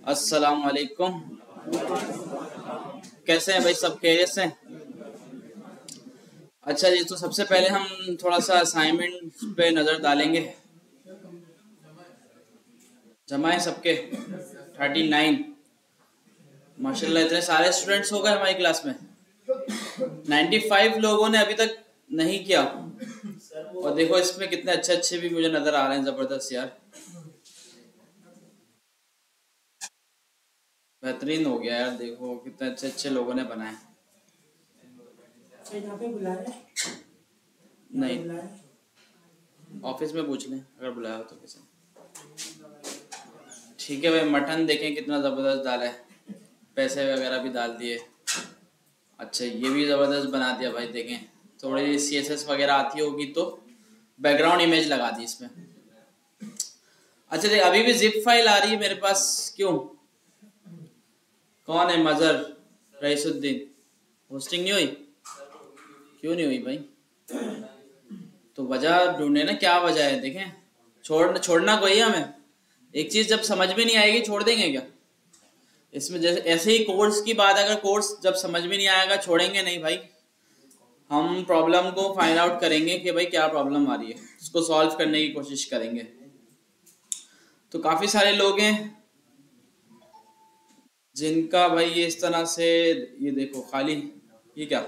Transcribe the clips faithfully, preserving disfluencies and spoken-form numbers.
अस्सलाम वालेकुम। कैसे हैं भाई, सब खैरियत से? अच्छा जी, तो सबसे पहले हम थोड़ा सा असाइनमेंट पे नज़र डालेंगे। जमा है सबके थर्टी नाइन। माशाल्लाह, इतने सारे स्टूडेंट्स हो गए हमारी क्लास में। नाइन्टी फाइव लोगों ने अभी तक नहीं किया। और देखो इसमें कितने अच्छे अच्छे भी मुझे नज़र आ रहे हैं, ज़बरदस्त यार, बेहतरीन हो गया यार। देखो कितने अच्छे अच्छे लोगों ने बनाए। यहाँ पे बुलाया नहीं, ऑफिस में पूछ लें अगर बुलाया हो तो किसी ने। ठीक है भाई, मटन देखें कितना ज़बरदस्त डाला है, पैसे वगैरह भी डाल दिए। अच्छा, ये भी ज़बरदस्त बना दिया भाई। देखें, थोड़ी सी एस एस वगैरह आती होगी तो बैकग्राउंड इमेज लगा दी इसमें। अच्छा जी, अभी भी जिप फाइल आ रही है मेरे पास, क्यों? कौन है? मजर रईसुद्दीन। होस्टिंग नहीं हुई? क्यों नहीं हुई भाई? तो वजह ढूंढे ना, क्या वजह है। देखें, छोड़ छोड़ना कोई है हमें। एक चीज़ जब समझ में नहीं आएगी छोड़ देंगे क्या? इसमें जैसे ऐसे ही कोर्स की बात, अगर कोर्स जब समझ में नहीं आएगा छोड़ेंगे नहीं भाई। हम प्रॉब्लम को फाइंड आउट करेंगे कि भाई क्या प्रॉब्लम आ रही है, उसको सॉल्व करने की कोशिश करेंगे। तो काफ़ी सारे लोग हैं जिनका भाई ये इस तरह से, ये देखो खाली, ये क्या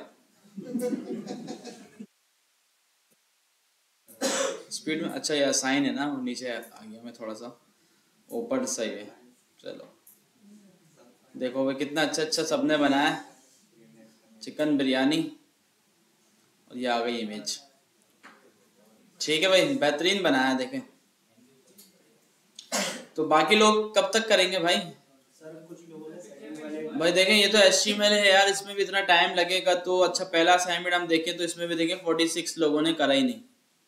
स्पीड में। अच्छा, ये साइन है ना, वो नीचे आ गया, मैं थोड़ा सा ऊपर सही है। चलो देखो भाई, कितना अच्छा अच्छा सबने बनाया है। चिकन बिरयानी, और ये आ गई इमेज। ठीक है भाई, बेहतरीन बनाया है। देखें, तो बाकी लोग कब तक करेंगे भाई? भाई देखें, ये तो एच टी एम एल है यार, इसमें भी इतना टाइम लगेगा। तो अच्छा, पहला असाइनमेंट हम देखें तो इसमें भी देखें फोर्टी सिक्स लोगों ने करा ही नहीं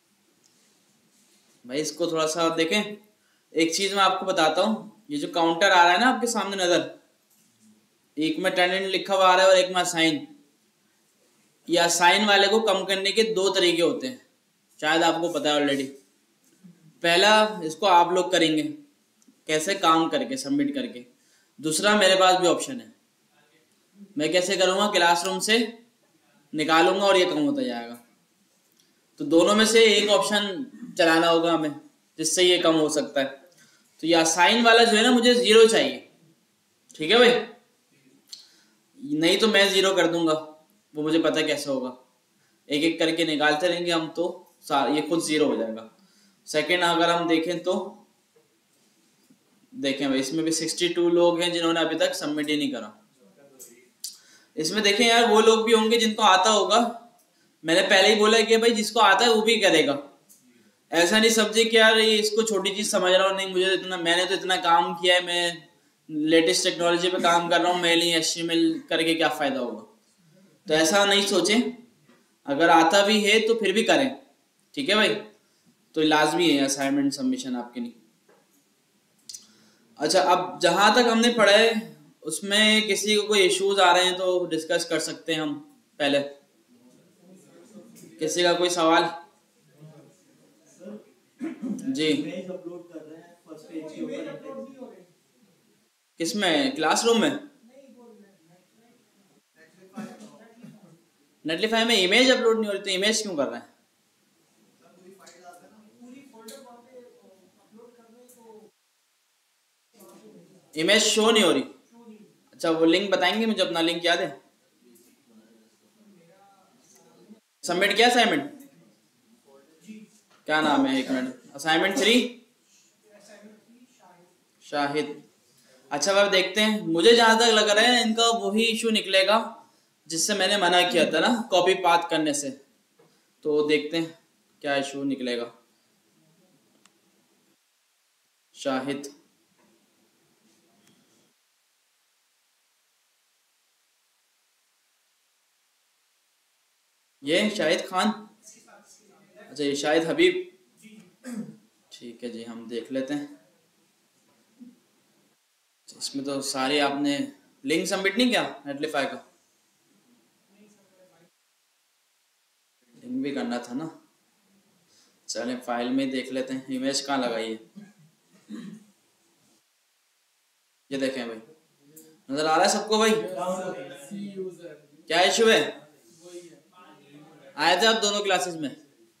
भाई। इसको थोड़ा सा देखें। एक चीज मैं आपको बताता हूँ, ये जो काउंटर आ रहा है ना आपके सामने नजर, एक में टेंडेंट लिखा हुआ आ रहा है और एक में असाइन। या असाइन वाले को कम करने के दो तरीके होते हैं, शायद आपको पता है ऑलरेडी। पहला, इसको आप लोग करेंगे कैसे, काम करके सबमिट करके। दूसरा, मेरे पास भी ऑप्शन है, मैं कैसे करूँगा, क्लासरूम से निकालूंगा और ये कम होता जाएगा। तो दोनों में से एक ऑप्शन चलाना होगा हमें, जिससे ये कम हो सकता है। तो ये असाइन वाला जो है ना, मुझे जीरो चाहिए। ठीक है भाई, नहीं तो मैं जीरो कर दूंगा, वो मुझे पता कैसे होगा। एक एक करके निकालते रहेंगे हम तो ये खुद जीरो हो जाएगा। सेकेंड, अगर हम देखें तो देखें भाई, इसमें भी सिक्सटी टू लोग हैं जिन्होंने अभी तक सबमिट ही नहीं करा। इसमें देखें यार, वो लोग भी होंगे जिनको आता होगा। मैंने पहले ही बोला कि भाई जिसको आता है वो भी करेगा। ऐसा नहीं समझे कि यार ये इसको छोटी चीज समझ रहा हूँ, नहीं मुझे इतना, मैंने तो इतना काम किया है, मैं लेटेस्ट टेक्नोलॉजी पे काम कर रहा हूँ, मैं नहीं एच टी एम एल करके क्या फायदा होगा। तो ऐसा नहीं सोचें, अगर आता भी है तो फिर भी करें। ठीक है भाई, तो लाजमी है असाइनमेंट सबमिशन आपके लिए। अच्छा, अब जहां तक हमने पढ़ा है उसमें किसी को कोई इश्यूज आ रहे हैं तो डिस्कस कर सकते हैं हम पहले। किसी का कोई सवाल? जी, किसमें? क्लासरूम में? नेटलीफाई में इमेज अपलोड नहीं हो रही, तो इमेज क्यों कर रहे हैं? इमेज शो नहीं हो रही? अच्छा, वो लिंक बताएंगे मुझे, अपना लिंक याद है? सबमिट किया असाइनमेंट? क्या नाम है, एक मिनट। Assignment three Shahid. अच्छा, अब देखते हैं। मुझे जहां तक लग रहा है इनका वही इशू निकलेगा जिससे मैंने मना किया था ना, कॉपी पाथ करने से। तो देखते हैं क्या इशू निकलेगा। शाहिद, ये शाहिद खान। अच्छा, ये शाहिद हबीब। ठीक है जी, हम देख लेते हैं। इसमें तो सारे आपने लिंक सबमिट नहीं किया नेटलीफाई का? लिंक भी करना था ना। चलें, फाइल में देख लेते हैं, इमेज कहाँ लगाई है। ये देखें भाई, नजर आ रहा है सबको भाई? क्या इशू है? आए थे आप दोनों क्लासेस में?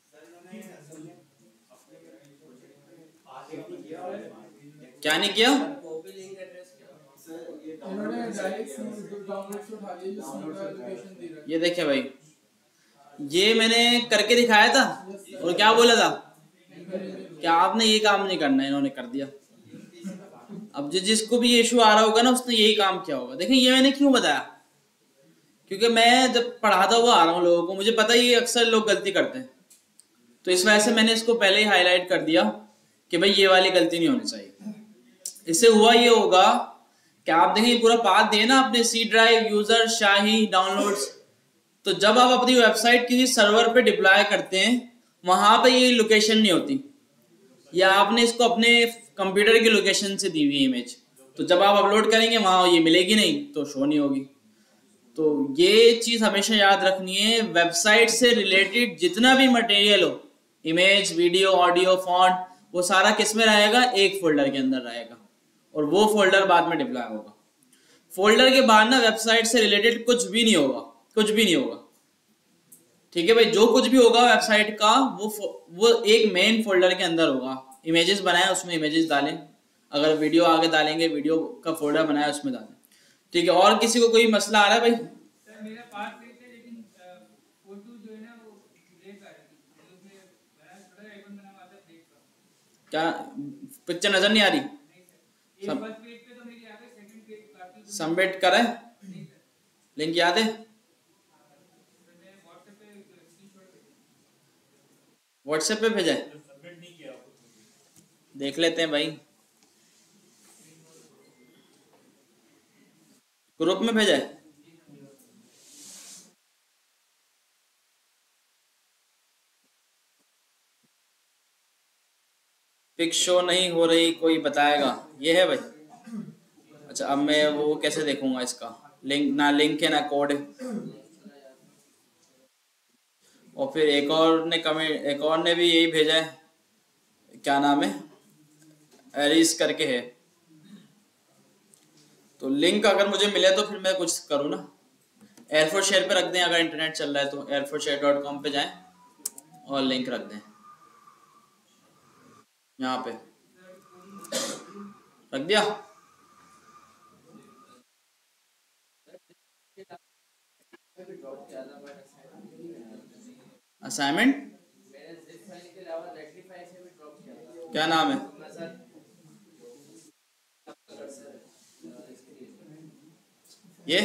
क्या नहीं किया? ये देखे भाई, ये मैंने करके दिखाया था और क्या बोला था? क्या आपने ये काम नहीं करना, इन्होंने कर दिया। अब जो जिसको भी ये इशू आ रहा होगा ना, उसने यही काम किया होगा। देखें ये मैंने क्यों बताया, क्योंकि मैं जब पढ़ाता हुआ आ रहा हूँ लोगों को, मुझे पता है ये अक्सर लोग गलती करते हैं, तो इस वजह से मैंने इसको पहले ही हाईलाइट कर दिया कि भाई ये वाली गलती नहीं होनी चाहिए। इससे हुआ ये होगा कि आप देखें पूरा पाथ दिए ना आपने, C drive, user, Shahi, downloads, तो जब आप अपनी वेबसाइट किसी सर्वर पे डिप्लॉय करते हैं, वहां पे ये लोकेशन नहीं होती, या आपने इसको अपने कंप्यूटर की लोकेशन से दी हुई इमेज, तो जब आप अपलोड करेंगे वहां ये मिलेगी नहीं, तो शो नहीं होगी। तो ये चीज हमेशा याद रखनी है, वेबसाइट से रिलेटेड जितना भी मटेरियल हो, इमेज, वीडियो, ऑडियो, फॉन्ट, वो सारा किस में रहेगा? एक फोल्डर के अंदर रहेगा, और वो फोल्डर बाद में डिप्लॉय होगा। फोल्डर के बाद ना वेबसाइट से रिलेटेड कुछ भी नहीं होगा, कुछ भी नहीं होगा, ठीक है भाई? जो कुछ भी होगा वेबसाइट का, वो वो एक मेन फोल्डर के अंदर होगा। इमेजेस बनाए उसमें इमेजेस डालें, अगर वीडियो आगे डालेंगे वीडियो का फोल्डर बनाया उसमें डालें, ठीक है? और किसी को कोई मसला आ रहा है भाई? सर मेरा पार्ट देख है, लेकिन फोटो जो है ना वो ब्रेक आ रही है, उसमें बड़ा थोड़ा आइकन बना हुआ था ब्रेक का। क्या पिक्चर नजर नहीं आ रही? नहीं सर, एक फर्स्ट पेज पे तो मेरी आ गई, सेकंड पेज काफी सबमिट करें? नहीं सर। लिंक याद है? सर मैं व्हाट्सएप पे स्क्रीनशॉट भेजा, व्हाट्सएप पे भेजा है? सबमिट नहीं किया, देख लेते हैं भाई, ग्रुप में भेजा है? पिक शो नहीं हो रही, कोई बताएगा? ये है भाई? अच्छा, अब मैं वो कैसे देखूंगा इसका? लिंक ना, लिंक है ना कोड है। और फिर एक और ने कमेंट, एक और ने भी यही भेजा है, क्या नाम है, एरिस करके है। तो लिंक अगर मुझे मिले तो फिर मैं कुछ करूँ ना, एयरफोर्स शेयर पे रख दें, अगर इंटरनेट चल रहा है तो एयरफोर्स शेयर डॉट कॉम पे जाएं और लिंक रख दें, यहाँ पे रख दिया। असाइनमेंट क्या नाम है? ये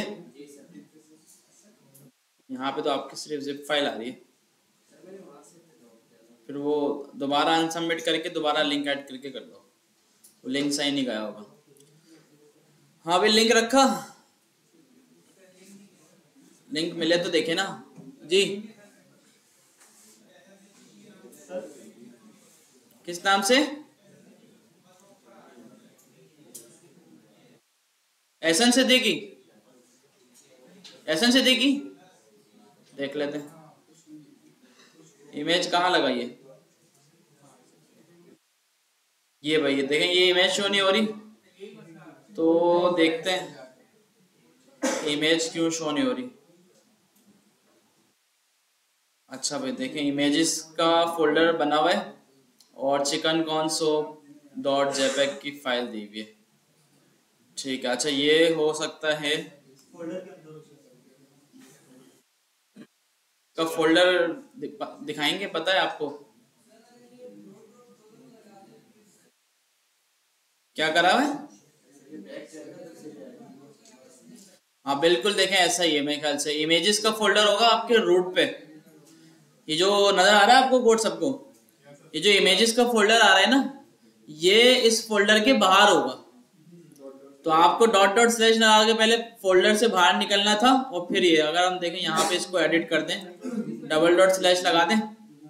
यहाँ पे तो आपकी सिर्फ जिप फाइल आ रही है, फिर वो दोबारा अनसबमिट करके दोबारा लिंक ऐड करके कर दो, वो लिंक सही नहीं गया होगा। हाँ भाई, लिंक रखा, लिंक मिले तो देखे ना जी। किस नाम से? एसन से देगी, एसन से देगी, देख लेते हैं। इमेज कहाँ लगाइए? ये भाई, ये देखें, ये इमेज शो नहीं हो रही, तो देखते हैं इमेज क्यों शो नहीं हो रही। अच्छा भाई देखें, इमेजेस का फोल्डर बना हुआ है और चिकन कॉन्सो डॉट जेपेग की फाइल दी हुई है, ठीक है। अच्छा, ये हो सकता है का फोल्डर दिखाएंगे, पता है आपको क्या करा है? हाँ बिल्कुल, देखें ऐसा ही है मेरे ख्याल से। इमेजेस का फोल्डर होगा आपके रूट पे, ये जो नजर आ रहा है आपको कोड सबको, ये जो इमेजेस का फोल्डर आ रहा है ना, ये इस फोल्डर के बाहर होगा। तो आपको डॉट डॉट स्लैश लगा के पहले फोल्डर से बाहर निकलना था, और फिर ये अगर हम देखें यहाँ पे इसको एडिट कर दें, डबल डॉट स्लैश लगा दें,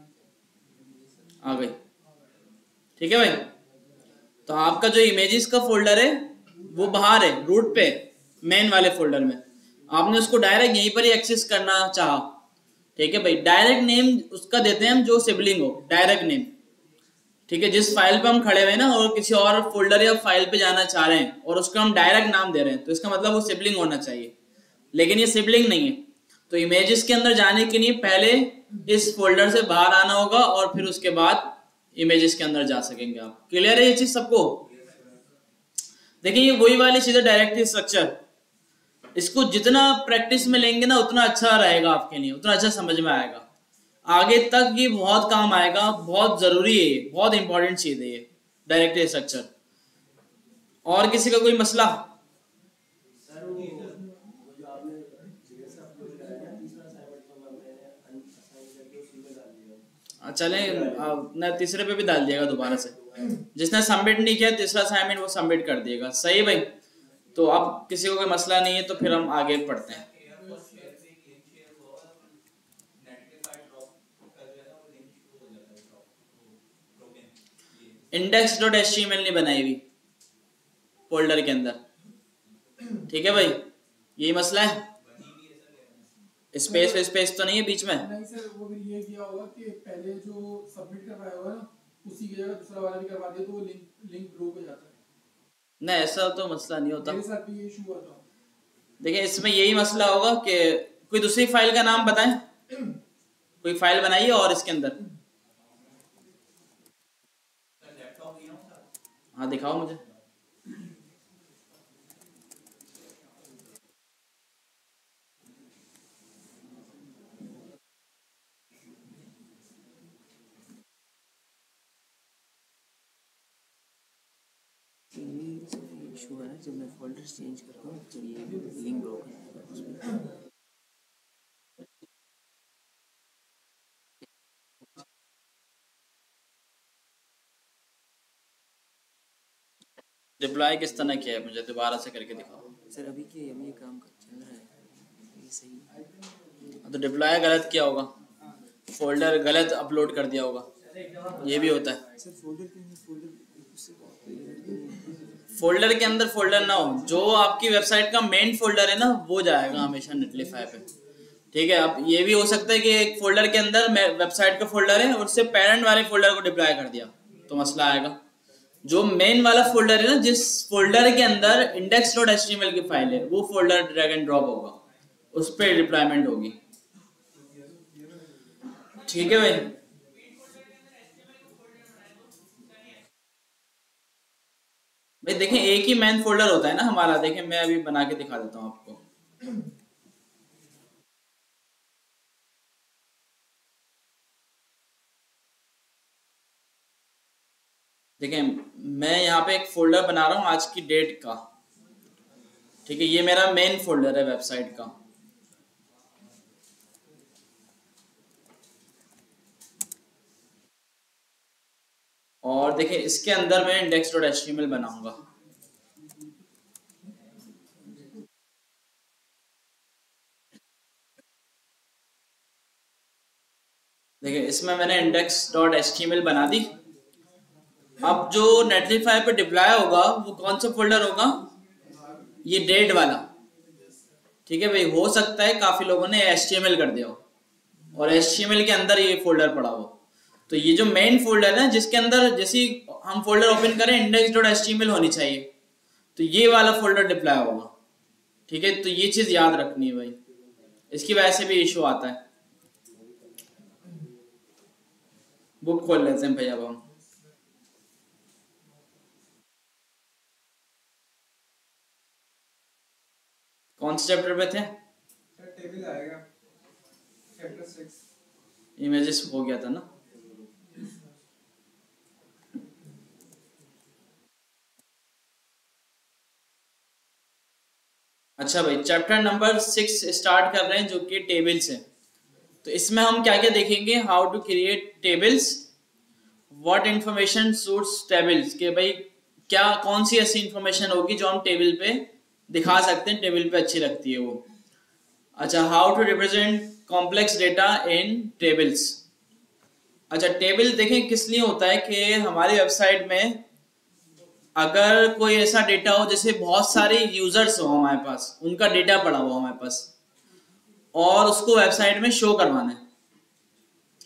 आ गई, ठीक है भाई। तो आपका जो इमेजेस का फोल्डर है वो बाहर है रूट पे, मेन वाले फोल्डर में। आपने उसको डायरेक्ट यहीं पर ही एक्सेस करना चाहा, ठीक है भाई। डायरेक्ट नेम उसका देते हैं हम जो सिबलिंग हो, डायरेक्ट नेम, ठीक है, जिस फाइल पे हम खड़े हुए हैं ना और किसी और फोल्डर या फाइल पे जाना चाह रहे हैं और उसको हम डायरेक्ट नाम दे रहे हैं, तो इसका मतलब वो सिबलिंग होना चाहिए, लेकिन ये सिबलिंग नहीं है। तो इमेजेस के अंदर जाने के लिए पहले इस फोल्डर से बाहर आना होगा और फिर उसके बाद इमेजेस के अंदर जा सकेंगे आप। क्लियर है ये चीज सबको? देखिए ये वही वाली चीज है डायरेक्टरी स्ट्रक्चर। इसको जितना प्रैक्टिस में लेंगे ना उतना अच्छा रहेगा आपके लिए, उतना अच्छा समझ में आएगा, आगे तक ये बहुत काम आएगा, बहुत जरूरी है, ये बहुत इंपॉर्टेंट चीज है ये डायरेक्टरी स्ट्रक्चर। और किसी का कोई मसला? चले ना, तीसरे पे भी डाल दिएगा दोबारा से, जिसने सबमिट नहीं किया तीसरा असाइनमेंट वो सबमिट कर दिएगा। सही भाई? तो अब किसी को कोई मसला नहीं है तो फिर हम आगे पढ़ते हैं। Index dot H T M L नहीं बनाई हुई फोल्डर के अंदर, ठीक है भाई? यही मसला है, स्पेस स्पेस तो नहीं है बीच में। नहीं सर, वो भी ये किया होगा कि पहले जो सबमिट करवाया होगा ना उसी की जगह दूसरा वाला भी करवा दिया तो वो लिंक लिंक ब्लॉक हो जाता है। नहीं ऐसा तो मसला नहीं होता, मेरे साथ भी ये इशू हुआ था। देखिए इसमें यही मसला होगा कि कोई दूसरी फाइल का नाम बताएं, कोई फाइल बनाइए और इसके अंदर। हाँ दिखाओ मुझे। इशू है जब मैं फोल्डर चेंज करता हूँ तो ये लिंक ब्लॉक है। डिप्लॉय किस तरह किया है मुझे दोबारा से करके दिखाओ। सर अभी के अभी ये काम चल रहा है, ये सही है। तो डिप्लॉय गलत किया होगा, फोल्डर गलत अपलोड कर दिया होगा, ये भी होता है। सर फोल्डर के अंदर फोल्डर फोल्डर के अंदर फोल्डर ना हो, जो आपकी वेबसाइट का मेन फोल्डर है ना वो जाएगा हमेशा नेटलिफाई पे, ठीक है? अब ये भी हो सकता है कि एक फोल्डर के अंदर वेबसाइट का फोल्डर है और उससे पेरेंट वाले फोल्डर को डिप्लॉय कर दिया तो मसला आएगा। जो मेन वाला फोल्डर है ना, जिस फोल्डर के अंदर index dot H T M L की फाइल है वो फोल्डर ड्रैग एंड ड्रॉप होगा, उस पर डिप्लॉयमेंट होगी, ठीक है भाई? भाई देखें एक ही मेन फोल्डर होता है ना हमारा, देखें मैं अभी बना के दिखा देता हूँ आपको। देखें मैं यहाँ पे एक फोल्डर बना रहा हूँ आज की डेट का, ठीक है? ये मेरा मेन फोल्डर है वेबसाइट का। और देखिए इसके अंदर मैं index dot H T M L बनाऊंगा। देखिए इसमें मैंने index dot H T M L बना दी। अब जो नेटलिफाई पे डिप्लॉय होगा वो कौन सा फोल्डर होगा? ये डेट वाला, ठीक है भाई? हो सकता है काफी लोगों ने एच टी एम एल कर दिया हो और एच टी एम एल के अंदर ये फोल्डर पड़ा हो, तो ये जो मेन फोल्डर है जिसके अंदर जैसे हम फोल्डर ओपन करें index dot H T M L होनी चाहिए, तो ये वाला फोल्डर डिप्लॉय होगा, ठीक है? तो ये चीज याद रखनी है भाई, इसकी वजह से भी इशू आता है। बुक खोल लेते हैं भाई अब हम। कौन से चैप्टर पे थे? टेबल आएगा चैप्टर सिक्स। इमेजेस हो गया था ना? अच्छा भाई चैप्टर नंबर सिक्स स्टार्ट कर रहे हैं जो कि टेबल्स है। तो इसमें हम क्या क्या देखेंगे? How to create tables, what information suits tables, के भाई क्या कौन सी ऐसी इंफॉर्मेशन होगी जो हम टेबल पे दिखा सकते हैं, टेबल पे अच्छी लगती है वो। अच्छा how to represent complex data in tables. अच्छा टेबल देखें किस लिए होता है कि हमारी वेबसाइट में अगर कोई ऐसा डेटा हो जैसे बहुत सारे यूजर्स हो हमारे पास, उनका डेटा पड़ा हुआ हमारे पास और उसको वेबसाइट में शो करवाना है,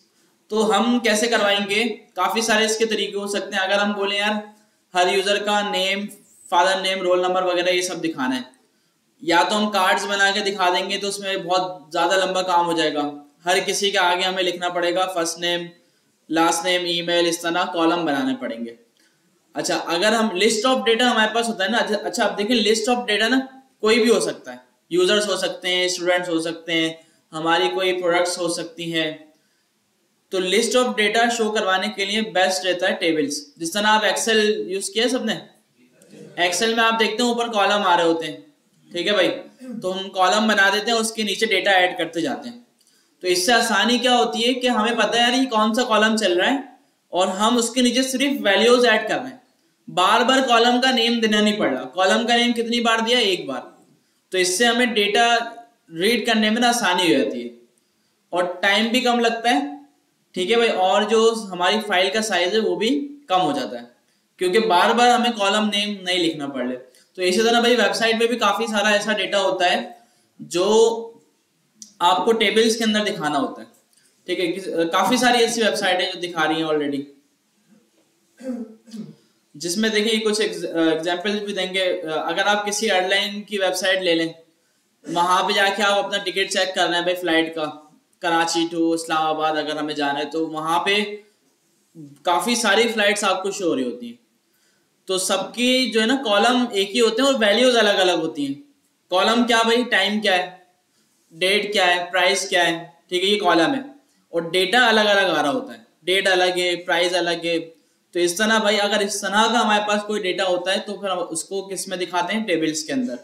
तो हम कैसे करवाएंगे, काफी सारे इसके तरीके हो सकते हैं। अगर हम बोले यार हर यूजर का name, father name, roll number वगैरह ये सब दिखाना है, या तो हम कार्ड्स बना के दिखा देंगे तो उसमें बहुत ज्यादा लंबा काम हो जाएगा। हर किसी के आगे हमें लिखना पड़ेगा first name, last name, email, इस तरह कॉलम बनाने पड़ेंगे। अच्छा, अगर हम लिस्ट ऑफ डेटा हमारे पास होता है ना, अच्छा आप देखें लिस्ट ऑफ डेटा ना कोई भी हो सकता है, यूजर्स हो सकते हैं, स्टूडेंट्स हो सकते हैं, हमारी कोई प्रोडक्ट्स हो सकती हैं। तो लिस्ट ऑफ डेटा शो करवाने के लिए बेस्ट रहता है टेबल्स। जिस तरह आप एक्सेल यूज किया सबने, एक्सेल में आप देखते हैं ऊपर कॉलम आ रहे होते हैं, ठीक है भाई, तो हम कॉलम बना देते हैं, उसके नीचे डेटा ऐड करते जाते हैं। तो इससे आसानी क्या होती है कि हमें पता है यार ये कौन सा कॉलम चल रहा है और हम उसके नीचे सिर्फ वैल्यूज ऐड कर रहे हैं, बार बार कॉलम का नेम देना नहीं पड़ रहा। कॉलम का नेम कितनी बार दिया, एक बार। तो इससे हमें डेटा रीड करने में ना आसानी हो जाती है और टाइम भी कम लगता है, ठीक है भाई, और जो हमारी फाइल का साइज है वो भी कम हो जाता है क्योंकि बार बार हमें कॉलम नेम नहीं लिखना पड़ रहा। तो इसी तरह भाई वेबसाइट में भी काफी सारा ऐसा डेटा होता है जो आपको टेबल्स के अंदर दिखाना होता है, ठीक है। काफी सारी ऐसी वेबसाइट है जो दिखा रही हैं ऑलरेडी, जिसमें देखिए कुछ एग्जांपल्स भी देंगे। अगर आप किसी एयरलाइन की वेबसाइट ले लें, वहां पे जाके आप अपना टिकट चेक कर रहे हैं भाई फ्लाइट का, कराची टू इस्लामाबाद अगर हमें जाना है, तो वहां पे काफी सारी फ्लाइट्स आपको शो हो रही होती हैं। तो सबकी जो है ना कॉलम एक ही होते हैं और वैल्यूज अलग अलग होती हैं। कॉलम क्या भाई, टाइम क्या है, डेट क्या है, प्राइस क्या है, ठीक है, ये कॉलम है। और डेटा अलग अलग आ रहा होता है, डेट अलग है, प्राइस अलग है। तो इस तरह भाई अगर इस तरह का हमारे पास कोई डेटा होता है तो फिर हम उसको किस में दिखाते हैं, टेबल्स के अंदर।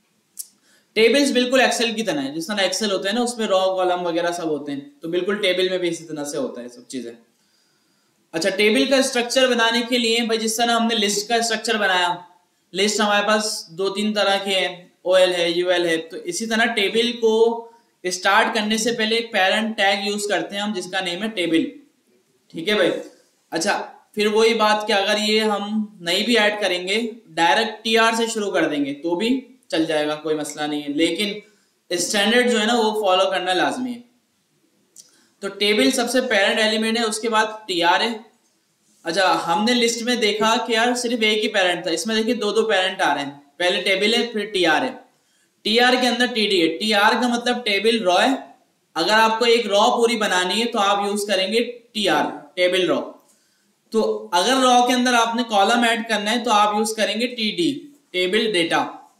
टेबल्स बिल्कुल एक्सेल की तरह है, जिस तरह एक्सेल होता है ना उसमें रॉ कॉलम वगैरह सब होते हैं, तो बिल्कुल टेबल में भी इसी तरह से होता है सब चीजें। अच्छा, टेबल का स्ट्रक्चर बनाने के लिए भाई जिस तरह हमने लिस्ट का स्ट्रक्चर बनाया, लिस्ट हमारे पास दो तीन तरह के हैं, ओएल है, यूएल है। तो इसी तरह टेबल को स्टार्ट करने से पहले एक पेरेंट टैग यूज करते हैं हम जिसका नेम है टेबल, ठीक है भाई। अच्छा, फिर वही बात कि अगर ये हम नहीं भी ऐड करेंगे, डायरेक्ट टीआर से शुरू कर देंगे तो भी चल जाएगा, कोई मसला नहीं है, लेकिन स्टैंडर्ड जो है ना वो फॉलो करना लाजमी है। तो टेबल सबसे पेरेंट एलिमेंट है, उसके बाद टीआर है। अच्छा, हमने लिस्ट में देखा कि यार सिर्फ एक ही पेरेंट था, इसमें देखिए दो दो पेरेंट आ रहे हैं, पहले टेबल है फिर टीआर है। टीआर के अंदर टीडी है, टीआर का मतलब टेबल रॉ है। अगर आपको एक रॉ पूरी बनानी है तो आप यूज करेंगे टीआर, टेबल रॉ। तो अगर रॉ के अंदर आपने कॉलम ऐड करना है तो आप यूज करेंगे टीडी, टेबल डेटा।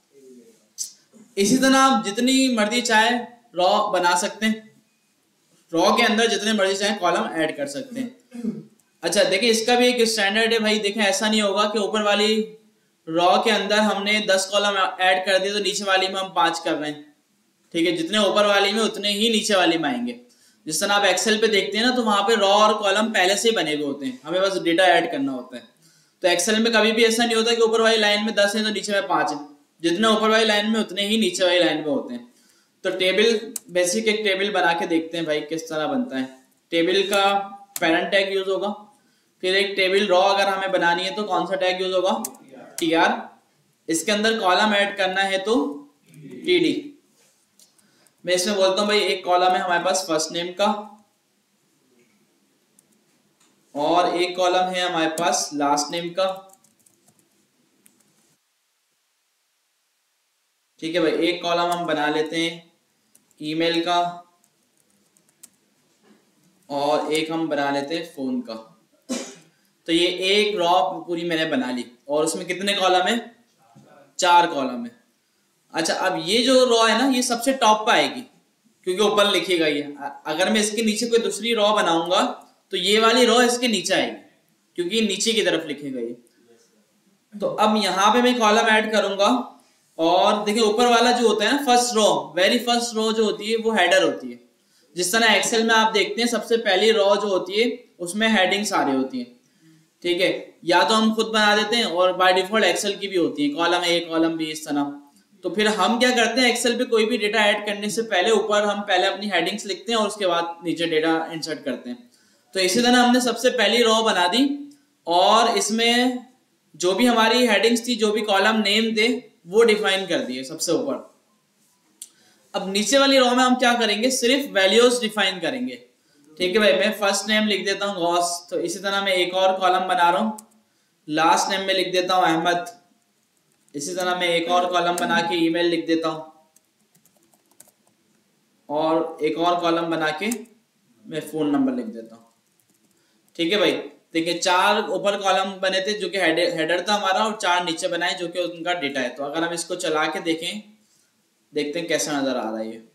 इसी तरह आप जितनी मर्जी चाहे रॉ बना सकते हैं, रॉ के अंदर जितने मर्जी चाहे कॉलम ऐड कर सकते हैं। अच्छा देखिए, इसका भी एक स्टैंडर्ड है भाई, देखें ऐसा नहीं होगा कि ऊपर वाली रॉ के अंदर हमने दस कॉलम ऐड कर दिए तो नीचे वाली में हम पांच कर रहे हैं, ठीक है, जितने ऊपर वाली में उतने ही नीचे वाली में आएंगे। जिस तरह आप एक्सेल पे देखते हैं ना तो वहां पे रॉ और कॉलम पहले से ही बने हुए होते हैं, हमें बस डेटा ऐड करना होता है। तो एक्सेल में कभी भी ऐसा नहीं होता कि ऊपर वाली लाइन में दस है तो नीचे में पांच है, जितने ऊपर वाली लाइन में उतने ही नीचे वाली लाइन में होते हैं। तो टेबल, बेसिक एक टेबल बना के देखते हैं भाई किस तरह बनता है। टेबल का पेरेंट टैग यूज होगा, फिर एक टेबल रॉ अगर हमें बनानी है तो कौन सा टैग यूज होगा, टीआर। इसके अंदर कॉलम ऐड करना है तो टीडी। मैं इसमें बोलता हूं भाई एक कॉलम है हमारे पास फर्स्ट नेम का और एक कॉलम है हमारे पास लास्ट नेम का, ठीक है भाई। एक कॉलम हम बना लेते हैं ईमेल का और एक हम बना लेते हैं फोन का। तो ये एक रॉ पूरी मैंने बना ली और उसमें कितने कॉलम है, चार कॉलम है। अच्छा, अब ये जो रॉ है ना ये सबसे टॉप पे आएगी क्योंकि ऊपर लिखी गई है। अगर मैं इसके नीचे कोई दूसरी रॉ बनाऊंगा तो ये वाली रॉ इसके नीचे आएगी क्योंकि नीचे की तरफ लिखी गई है। तो अब यहाँ पे मैं कॉलम ऐड करूंगा और देखिए ऊपर वाला जो होता है ना first row, very first row जो होती है वो हेडर होती है। जिस तरह एक्सेल में आप देखते हैं सबसे पहली रॉ जो होती है उसमें हेडिंग्स आ रही होती है, ठीक है, या तो हम खुद बना देते हैं और बाय डिफॉल्ट एक्सेल की भी होती है, कॉलम ए कॉलम बी इस तरह। तो फिर हम क्या करते हैं, एक्सेल पे कोई भी डेटा ऐड करने से पहले ऊपर हम पहले अपनी हेडिंग्स लिखते हैं और उसके बाद नीचे डेटा इंसर्ट करते हैं। तो इसी तरह हमने सबसे पहली रॉ बना दी और इसमें जो भी हमारी हेडिंग्स थी, जो भी कॉलम नेम थे वो डिफाइन कर दिए सबसे ऊपर। अब नीचे वाली रॉ में हम क्या करेंगे, सिर्फ वैल्यूज डिफाइन करेंगे। ठीक है भाई, मैं फर्स्ट नेम लिख देता हूँ गौस। तो इसी तरह मैं एक और कॉलम बना रहा हूँ, लास्ट नेम में लिख देता हूँ अहमद। इसी तरह मैं एक और कॉलम बना के ईमेल लिख देता हूँ, और एक और कॉलम बना के मैं फोन नंबर लिख देता हूँ। ठीक है भाई, देखिए चार ऊपर कॉलम बने थे जो कि हेडर था हमारा, और चार नीचे बनाए जो कि उनका डेटा है। तो अगर हम इसको चला के देखें, देखते हैं कैसा नजर आ रहा है ये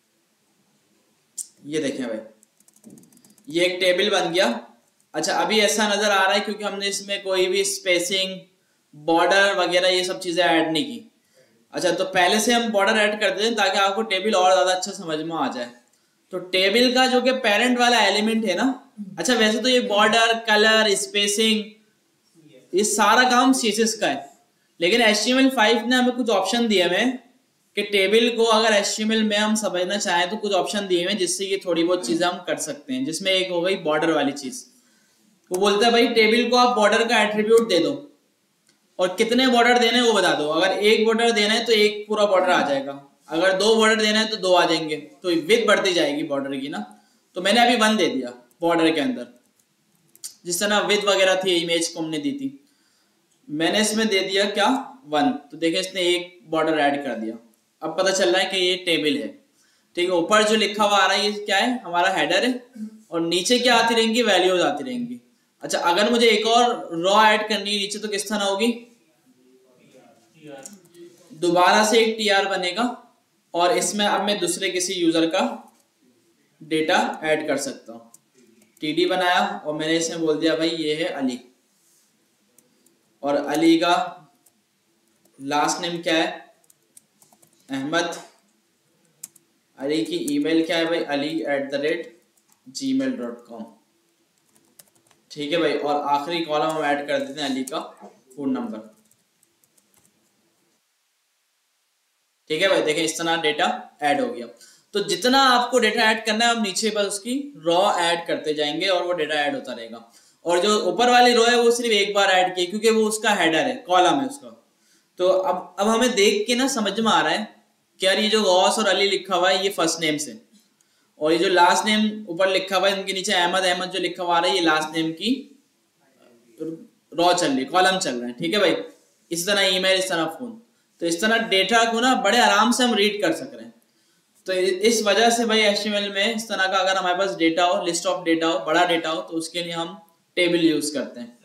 ये देखें भाई, ये एक टेबल बन गया। अच्छा, अभी ऐसा नजर आ रहा है क्योंकि हमने इसमें कोई भी स्पेसिंग, बॉर्डर वगैरह ये सब चीजें ऐड नहीं की। अच्छा, तो पहले से हम बॉर्डर ऐड कर देते हैं ताकि आपको टेबल और ज्यादा अच्छा समझ में आ जाए। तो टेबल का जो कि पेरेंट वाला एलिमेंट है ना, अच्छा वैसे तो ये बॉर्डर, कलर, स्पेसिंग, ये सारा काम सीएसएस का है, लेकिन H T M L five ने हमें कुछ ऑप्शन दिए हुए हैं कि टेबल को अगर एच टी एम एल में हम समझना चाहें तो कुछ ऑप्शन दिए हुए हैं जिससे ये थोड़ी बहुत चीजें हम कर सकते हैं। जिसमें एक हो गई बॉर्डर वाली चीज। वो बोलता है भाई टेबल को आप बॉर्डर का एट्रीब्यूट दे दो और कितने बॉर्डर देने हैं वो बता दो। अगर एक बॉर्डर देना है तो एक पूरा बॉर्डर आ जाएगा, अगर दो बॉर्डर देना है तो दो आ जाएंगे, तो विड्थ बढ़ती जाएगी बॉर्डर की ना। तो मैंने अभी वन दे दिया बॉर्डर के अंदर, जिस तरह विड्थ वगैरह थी इमेज को हमने दी थी, मैंने इसमें दे दिया क्या, वन। तो देखिए इसने एक बॉर्डर ऐड कर दिया। अब पता चल रहा है कि ये टेबल है। ठीक है, ऊपर जो लिखा हुआ आ रहा है ये क्या है, हमारा हेडर है, और नीचे क्या आती रहेंगी, वैल्यूज आती रहेंगी। अच्छा, अगर मुझे एक और रॉ ऐड करनी है नीचे तो किस तरह होगी, दोबारा से एक टी आर बनेगा, और इसमें अब मैं दूसरे किसी यूजर का डेटा ऐड कर सकता हूँ। टीडी बनाया और मैंने इसमें बोल दिया भाई ये है अली, और अली का लास्ट नेम क्या है, अहमद। अली की ईमेल क्या है भाई, Ali at the rate Gmail dot com. ठीक है भाई, और आखिरी कॉलम हम ऐड कर देते हैं अली का फोन नंबर। ठीक है भाई, देखें इस तरह डेटा ऐड हो गया। तो जितना आपको डेटा ऐड करना है आप नीचे पर उसकी रॉ ऐड करते जाएंगे और वो डेटा ऐड होता रहेगा। और जो ऊपर वाली रॉ है वो सिर्फ एक बार ऐड की क्योंकि वो उसका हेडर है, कॉलम है उसका। तो अब अब हमें देख के ना समझ में आ रहा है कि यार ये जो गौस और अली लिखा हुआ है ये फर्स्ट नेम से, और ये जो लास्ट नेम ऊपर लिखा हुआ है उनके नीचे अहमद अहमद जो लिखा हुआ है ये लास्ट नेम की रॉ चल रही, कॉलम चल रहा है। ठीक है भाई, इस तरह ईमेल, इस तरह फोन। तो इस तरह डेटा को ना बड़े आराम से हम रीड कर सक रहे हैं। तो इस वजह से भाई एच टी एम एल में इस तरह का अगर हमारे पास डेटा हो, लिस्ट ऑफ डेटा हो, बड़ा डेटा हो, तो उसके लिए हम टेबल यूज करते हैं।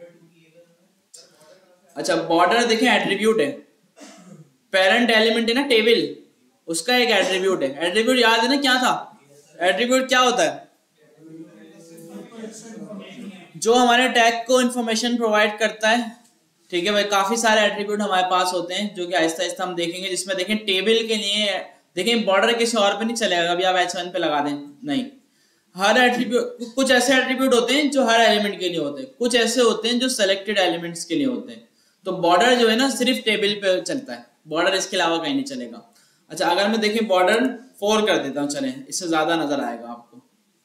अच्छा, बॉर्डर देखें एट्रीब्यूट है, पेरेंट एलिमेंट है ना टेबल, उसका एक एट्रीब्यूट है। एट्रीब्यूट याद है ना क्या था, एट्रीब्यूट क्या होता है, जो हमारे टैग को इंफॉर्मेशन प्रोवाइड करता है। ठीक है भाई, काफी सारे एट्रीब्यूट हमारे पास होते हैं जो कि आहिस्ता आहिस्ता हम देखेंगे, जिसमें देखें टेबल के लिए देखें बॉर्डर किसी और पे नहीं चलेगा, अभी आप एच वन पे लगा दें नहीं। हर एट्रीब्यूट, कुछ ऐसे एट्रीब्यूट होते हैं जो हर एलिमेंट के लिए होते हैं, कुछ ऐसे होते हैं जो सेलेक्टेड एलिमेंट्स के लिए होते हैं। तो बॉर्डर जो है ना सिर्फ टेबल पे चलता है, बॉर्डर इसके अलावा कहीं नहीं चलेगा। अच्छा, अगर मैं देखें बॉर्डर फोर कर देता हूँ, चले इससे ज्यादा नजर आएगा आपको।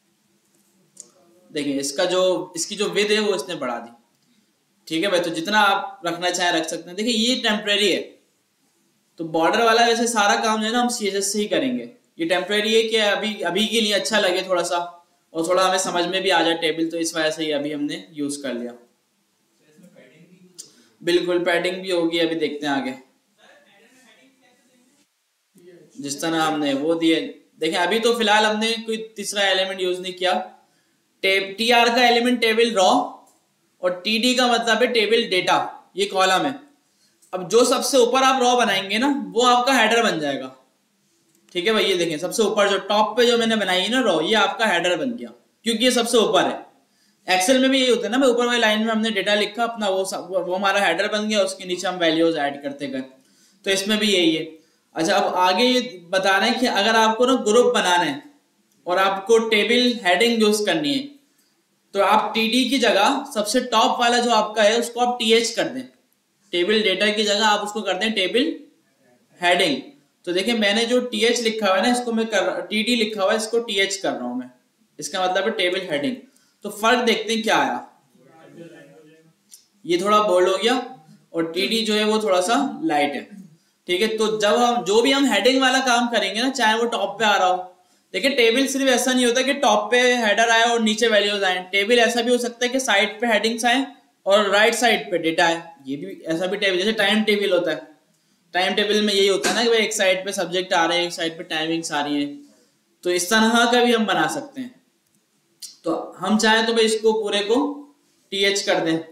देखिए इसका जो इसकी जो विड्थ है वो इसने बढ़ा दी। ठीक है भाई, तो जितना आप रखना चाहें रख सकते हैं। देखिए ये टेम्परेरी है, तो बॉर्डर वाला वैसे सारा काम जो है ना हम सीएसएस से ही करेंगे। ये टेम्परेरी है कि अभी अभी के लिए अच्छा लगे थोड़ा सा, और थोड़ा हमें समझ में भी आ जाए टेबल, तो इस वजह से ही अभी हमने यूज कर लिया। बिल्कुल, पैडिंग भी होगी, अभी देखते हैं आगे। जिस तरह हमने वो दिए, देखें अभी तो फिलहाल हमने कोई तीसरा एलिमेंट यूज नहीं किया। टेब टी आर का एलिमेंट टेबल रॉ, और टी डी का मतलब है टेबल डेटा, ये कॉलम है। अब जो सबसे ऊपर आप रॉ बनाएंगे ना वो आपका हेडर बन जाएगा। ठीक है भाई, ये देखें सबसे ऊपर जो टॉप पे जो मैंने बनाई है ना रॉ, ये आपका हेडर बन गया क्योंकि ये सबसे ऊपर है। एक्सेल में भी यही होता है ना, मैं ऊपर वाली लाइन में हमने डेटा लिखा अपना, वो वो हमारा हेडर बन गया, उसके नीचे हम वैल्यूज ऐड करते गए। तो इसमें भी यही है। अच्छा, अब आगे ये बता रहे हैं कि अगर आपको ना ग्रुप बनाना है और आपको टेबल हेडिंग यूज करनी है, तो आप टीडी की जगह सबसे टॉप वाला जो आपका है उसको आप टीएच कर दें। टेबल डेटा की जगह आप उसको कर दें टेबल हेडिंग। तो देखिए मैंने जो टीएच लिखा हुआ है ना इसको मैं कर टीडी लिखा हुआ है, इसको टीएच कर रहा हूं मैं, इसका मतलब है टेबल हेडिंग। तो फर्क देखते हैं क्या आया, ये थोड़ा बोल्ड हो गया और टीडी जो है वो थोड़ा सा लाइट है। ठीक है, तो जब हम जो भी हम हेडिंग वाला काम करेंगे ना, चाहे वो टॉप पे आ रहा हो देखिए टेबल सिर्फ ऐसा नहीं होता कि टॉप पे हेडर आए और नीचे वैल्यूज आए, टेबल ऐसा भी हो सकता है कि साइड पे हेडिंग्स आए और राइट साइड पे डेटा है, ये भी ऐसा भी टेबल, जैसे टाइम टेबल होता है, टाइम टेबल में यही होता है ना कि भाई एक साइड पे सब्जेक्ट आ रहे हैं, एक साइड पे टाइमिंग्स आ रही है, तो इस तरह का भी हम बना सकते हैं। तो हम चाहें तो भाई इसको पूरे को टीएच कर दें,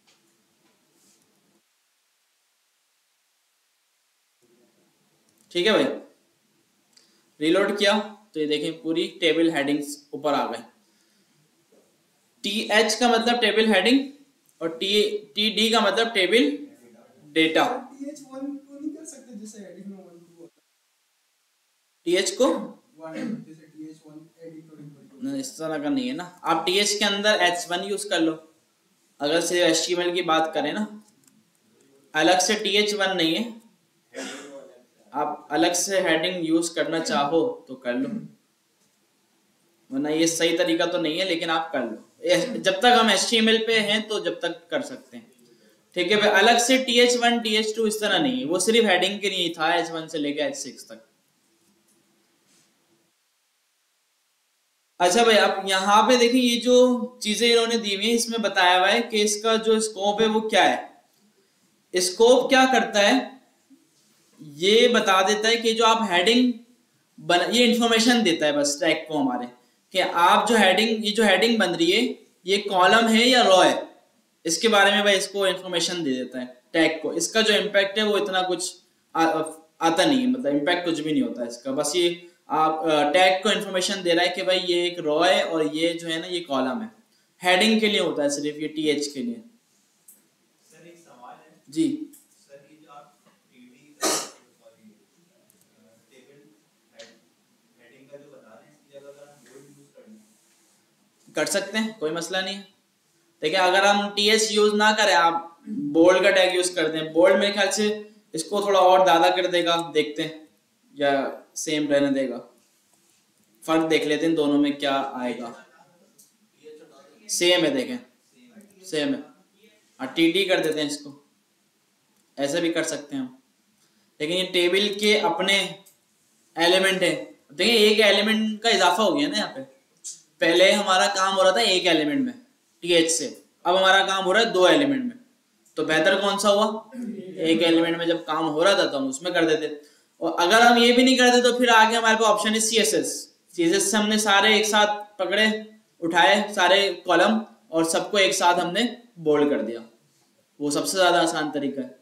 ठीक है भाई। रीलोड किया तो ये देखें पूरी टेबल हेडिंग्स ऊपर आ गए। टी एच का मतलब टेबल हेडिंग और टी टी डी का मतलब table data. T H one को नहीं कर सकते जैसे हेडिंग में वन टू होता है, टी एच को वन जैसे टी एच वन एडिट नहीं, इस तरह का नहीं है ना, आप टी एच के अंदर एच वन यूज कर लो। अगर सिर्फ एच टी एम एल की बात करें ना, अलग से टी एच वन नहीं है, आप अलग से हेडिंग यूज करना चाहो तो कर लो, वरना ये सही तरीका तो नहीं है, लेकिन आप कर लो। जब तक हम एच टी एम एल पे हैं तो जब तक कर सकते हैं, ठीक है भाई। अलग से T H one T H two इस तरह नहीं है, वो सिर्फ हेडिंग के लिए था एच वन से लेकर एच सिक्स तक। अच्छा भाई आप यहाँ पे देखिए ये जो चीजें इन्होंने दी हुई है इसमें बताया हुआ है कि इसका जो स्कोप है वो क्या है। स्कोप क्या करता है, ये बता देता है कि जो आप हेडिंग बन, ये इंफॉर्मेशन देता है बस टैग को हमारे, कि आप जो हेडिंग, ये जो हेडिंग बन रही है ये कॉलम है या रॉ है, इसके बारे में भाई इसको इंफॉर्मेशन दे देता है टैग को। इसका जो इम्पैक्ट है वो इतना कुछ आ, आता नहीं है, मतलब इम्पैक्ट कुछ भी नहीं होता इसका, बस ये आप टैग को इन्फॉर्मेशन दे रहा है कि भाई ये एक रॉ है और ये जो है ना ये कॉलम है। हेडिंग के लिए होता है सिर्फ, ये टी एच के लिए। सर एक सवाल है जी सर, ये जो आप टीडी सॉरी टेबल हेडिंग का जो बता रहे हैं, इसकी जगह अगर हम बोल्ड यूज करें कर सकते हैं, कोई मसला नहीं है। देखिए अगर हम टी एच यूज ना करें, आप बोल्ड का टैग यूज कर दें, बोल्ड मेरे ख्याल से इसको थोड़ा और ज्यादा कर देगा, देखते हैं, या सेम रहने देगा, फर्क देख लेते हैं दोनों में क्या आएगा। सेम है, देखें सेम है, हाँ टी डी कर देते हैं इसको, ऐसा भी कर सकते हैं हम। लेकिन ये टेबल के अपने एलिमेंट है, देखिए एक एलिमेंट का इजाफा हो गया ना यहाँ पे, पहले हमारा काम हो रहा था एक एलिमेंट में टी एच से, अब हमारा काम हो रहा है दो एलिमेंट में, तो बेहतर कौन सा हुआ, एक एलिमेंट में जब काम हो रहा था तो हम उसमें कर देते। और अगर हम ये भी नहीं करते तो फिर आगे हमारे पास ऑप्शन है C S S. C S S से हमने सारे एक साथ पकड़े, उठाए सारे कॉलम और सबको एक साथ हमने बोल्ड कर दिया, वो सबसे ज्यादा आसान तरीका है।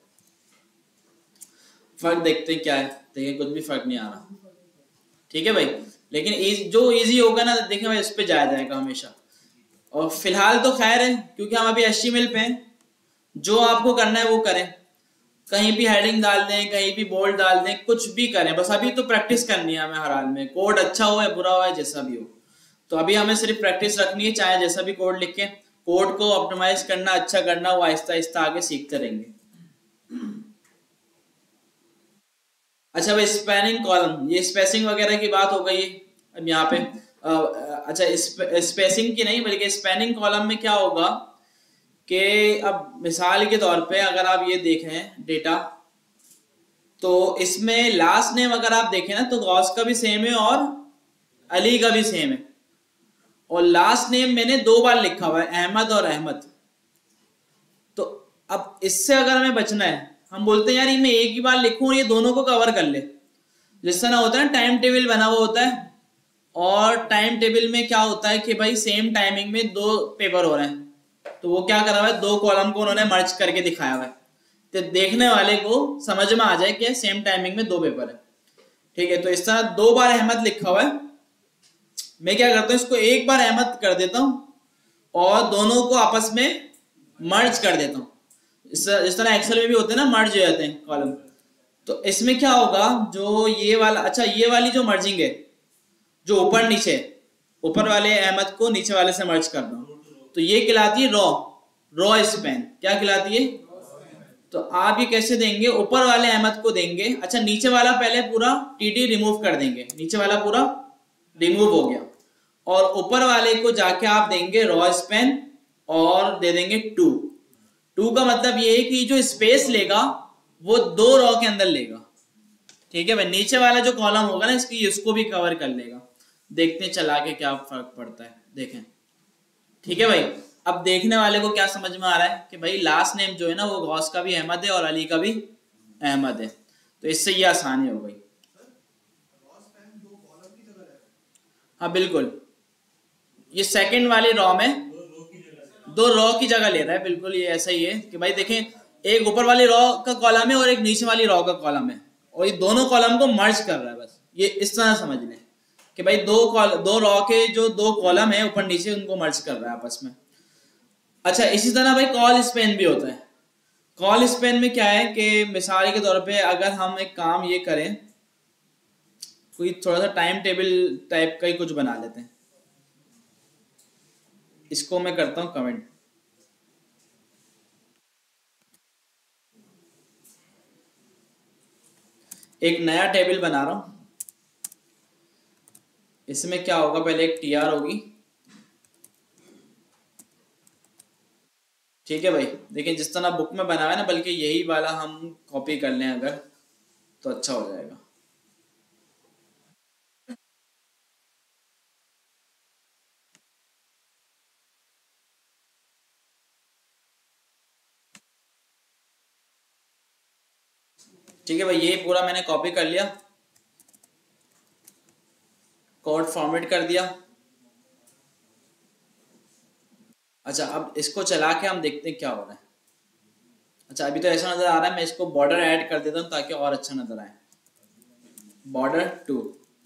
फर्क देखते हैं क्या है, देखिए कुछ भी फर्क नहीं आ रहा, ठीक है भाई। लेकिन इज, जो इजी होगा ना देखिए भाई उस पर जाया जाएगा हमेशा। और फिलहाल तो खैर है क्योंकि हम अभी एच टी एम एल पे हैं, जो आपको करना है वो करें, कहीं भी हेडिंग डाल दें, कहीं भी बोल्ड डाल दें, कुछ भी करें, बस अभी तो प्रैक्टिस करनी है हमें हर हाल में, कोड अच्छा हो या बुरा हो या जैसा भी हो, तो अभी हमें सिर्फ प्रैक्टिस रखनी है, चाहे जैसा भी कोड लिखें, कोड को ऑप्टिमाइज करना, अच्छा करना, वो आहिस्ता आहिस्ता आगे सीखते रहेंगे। अच्छा भाई स्पैनिंग कॉलम, ये स्पेसिंग वगैरह की बात हो गई है अब यहाँ पे। अच्छा स्पेसिंग की नहीं बल्कि स्पैनिंग कॉलम में क्या होगा कि अब मिसाल के तौर पे अगर आप ये देखें डेटा, तो इसमें लास्ट नेम अगर आप देखें ना तो गौस का भी सेम है और अली का भी सेम है, और लास्ट नेम मैंने दो बार लिखा हुआ है, अहमद और अहमद। तो अब इससे अगर हमें बचना है, हम बोलते हैं यार ये मैं एक ही बार लिखूं और ये दोनों को कवर कर ले, जिस तरह होता है ना टाइम टेबल बना हुआ होता है, और टाइम टेबल में क्या होता है कि भाई सेम टाइमिंग में दो पेपर हो रहे हैं, तो वो क्या करा हुआ है, दो कॉलम को उन्होंने मर्ज करके दिखाया हुआ है, तो देखने वाले को समझ में आ जाए कि सेम टाइमिंग में दो पेपर है, ठीक है। तो इस तरह दो बार अहमद लिखा हुआ है, मैं क्या करता हूँ इसको एक बार अहमद कर देता हूँ और दोनों को आपस में मर्ज कर देता हूँ, इस तरह एक्सेल में भी होते हैं ना मर्ज हो जाते हैं कॉलम। तो इसमें क्या होगा, जो ये वाला, अच्छा ये वाली जो मर्जिंग है, जो ऊपर नीचे, ऊपर वाले अहमद को नीचे वाले से मर्ज कर दो, तो ये कहलाती है रॉ, रॉ स्पैन। क्या कहलाती है, तो आप ये कैसे देंगे, ऊपर वाले अहमद को देंगे, अच्छा नीचे वाला पहले पूरा टीटी रिमूव कर देंगे, नीचे वाला पूरा रिमूव हो गया, और ऊपर वाले को जाके आप देंगे रॉ स्पैन और दे देंगे टू। टू का मतलब ये है कि जो स्पेस लेगा वो दो रॉ के अंदर लेगा, ठीक है भाई। नीचे वाला जो कॉलम होगा ना इसकी, इसको भी कवर कर लेगा, देखते हैं चला के क्या फर्क पड़ता है, देखें। ठीक है भाई, अब देखने वाले को क्या समझ में आ रहा है कि भाई लास्ट नेम जो है ना वो गौस का भी अहमद है और अली का भी अहमद है, तो इससे ये आसानी हो गई। हाँ बिल्कुल, ये सेकंड वाली रॉ में दो रॉ की जगह ले रहा है, बिल्कुल ये ऐसा ही है कि भाई देखें एक ऊपर वाली रॉ का कॉलम है और एक नीचे वाली रॉ का कॉलम है और ये दोनों कॉलम को मर्ज कर रहा है, बस ये इस तरह समझ लें कि भाई दो कॉल दो रॉ के जो दो कॉलम है ऊपर नीचे उनको मर्ज कर रहा है आपस में। अच्छा, इसी तरह भाई कॉल स्पेन भी होता है। कॉल स्पेन में क्या है कि मिसाल के तौर पे अगर हम एक काम ये करें, कोई थोड़ा सा टाइम टेबल टाइप का ही कुछ बना लेते हैं, इसको मैं करता हूं कमेंट। एक नया टेबल बना रहा हूं, इसमें क्या होगा, पहले एक टी आर होगी। ठीक है भाई, देखिए जिस तरह बुक में बना हुआ है ना, बल्कि यही वाला हम कॉपी कर लें अगर तो अच्छा हो जाएगा। ठीक है भाई, ये पूरा मैंने कॉपी कर लिया, कोड फॉर्मेट कर दिया। अच्छा, अब इसको चला के हम देखते हैं क्या हो रहा है। अच्छा, अभी तो ऐसा नजर आ रहा है, मैं इसको बॉर्डर ऐड कर देता हूं ताकि और अच्छा नजर आए। बॉर्डर टू,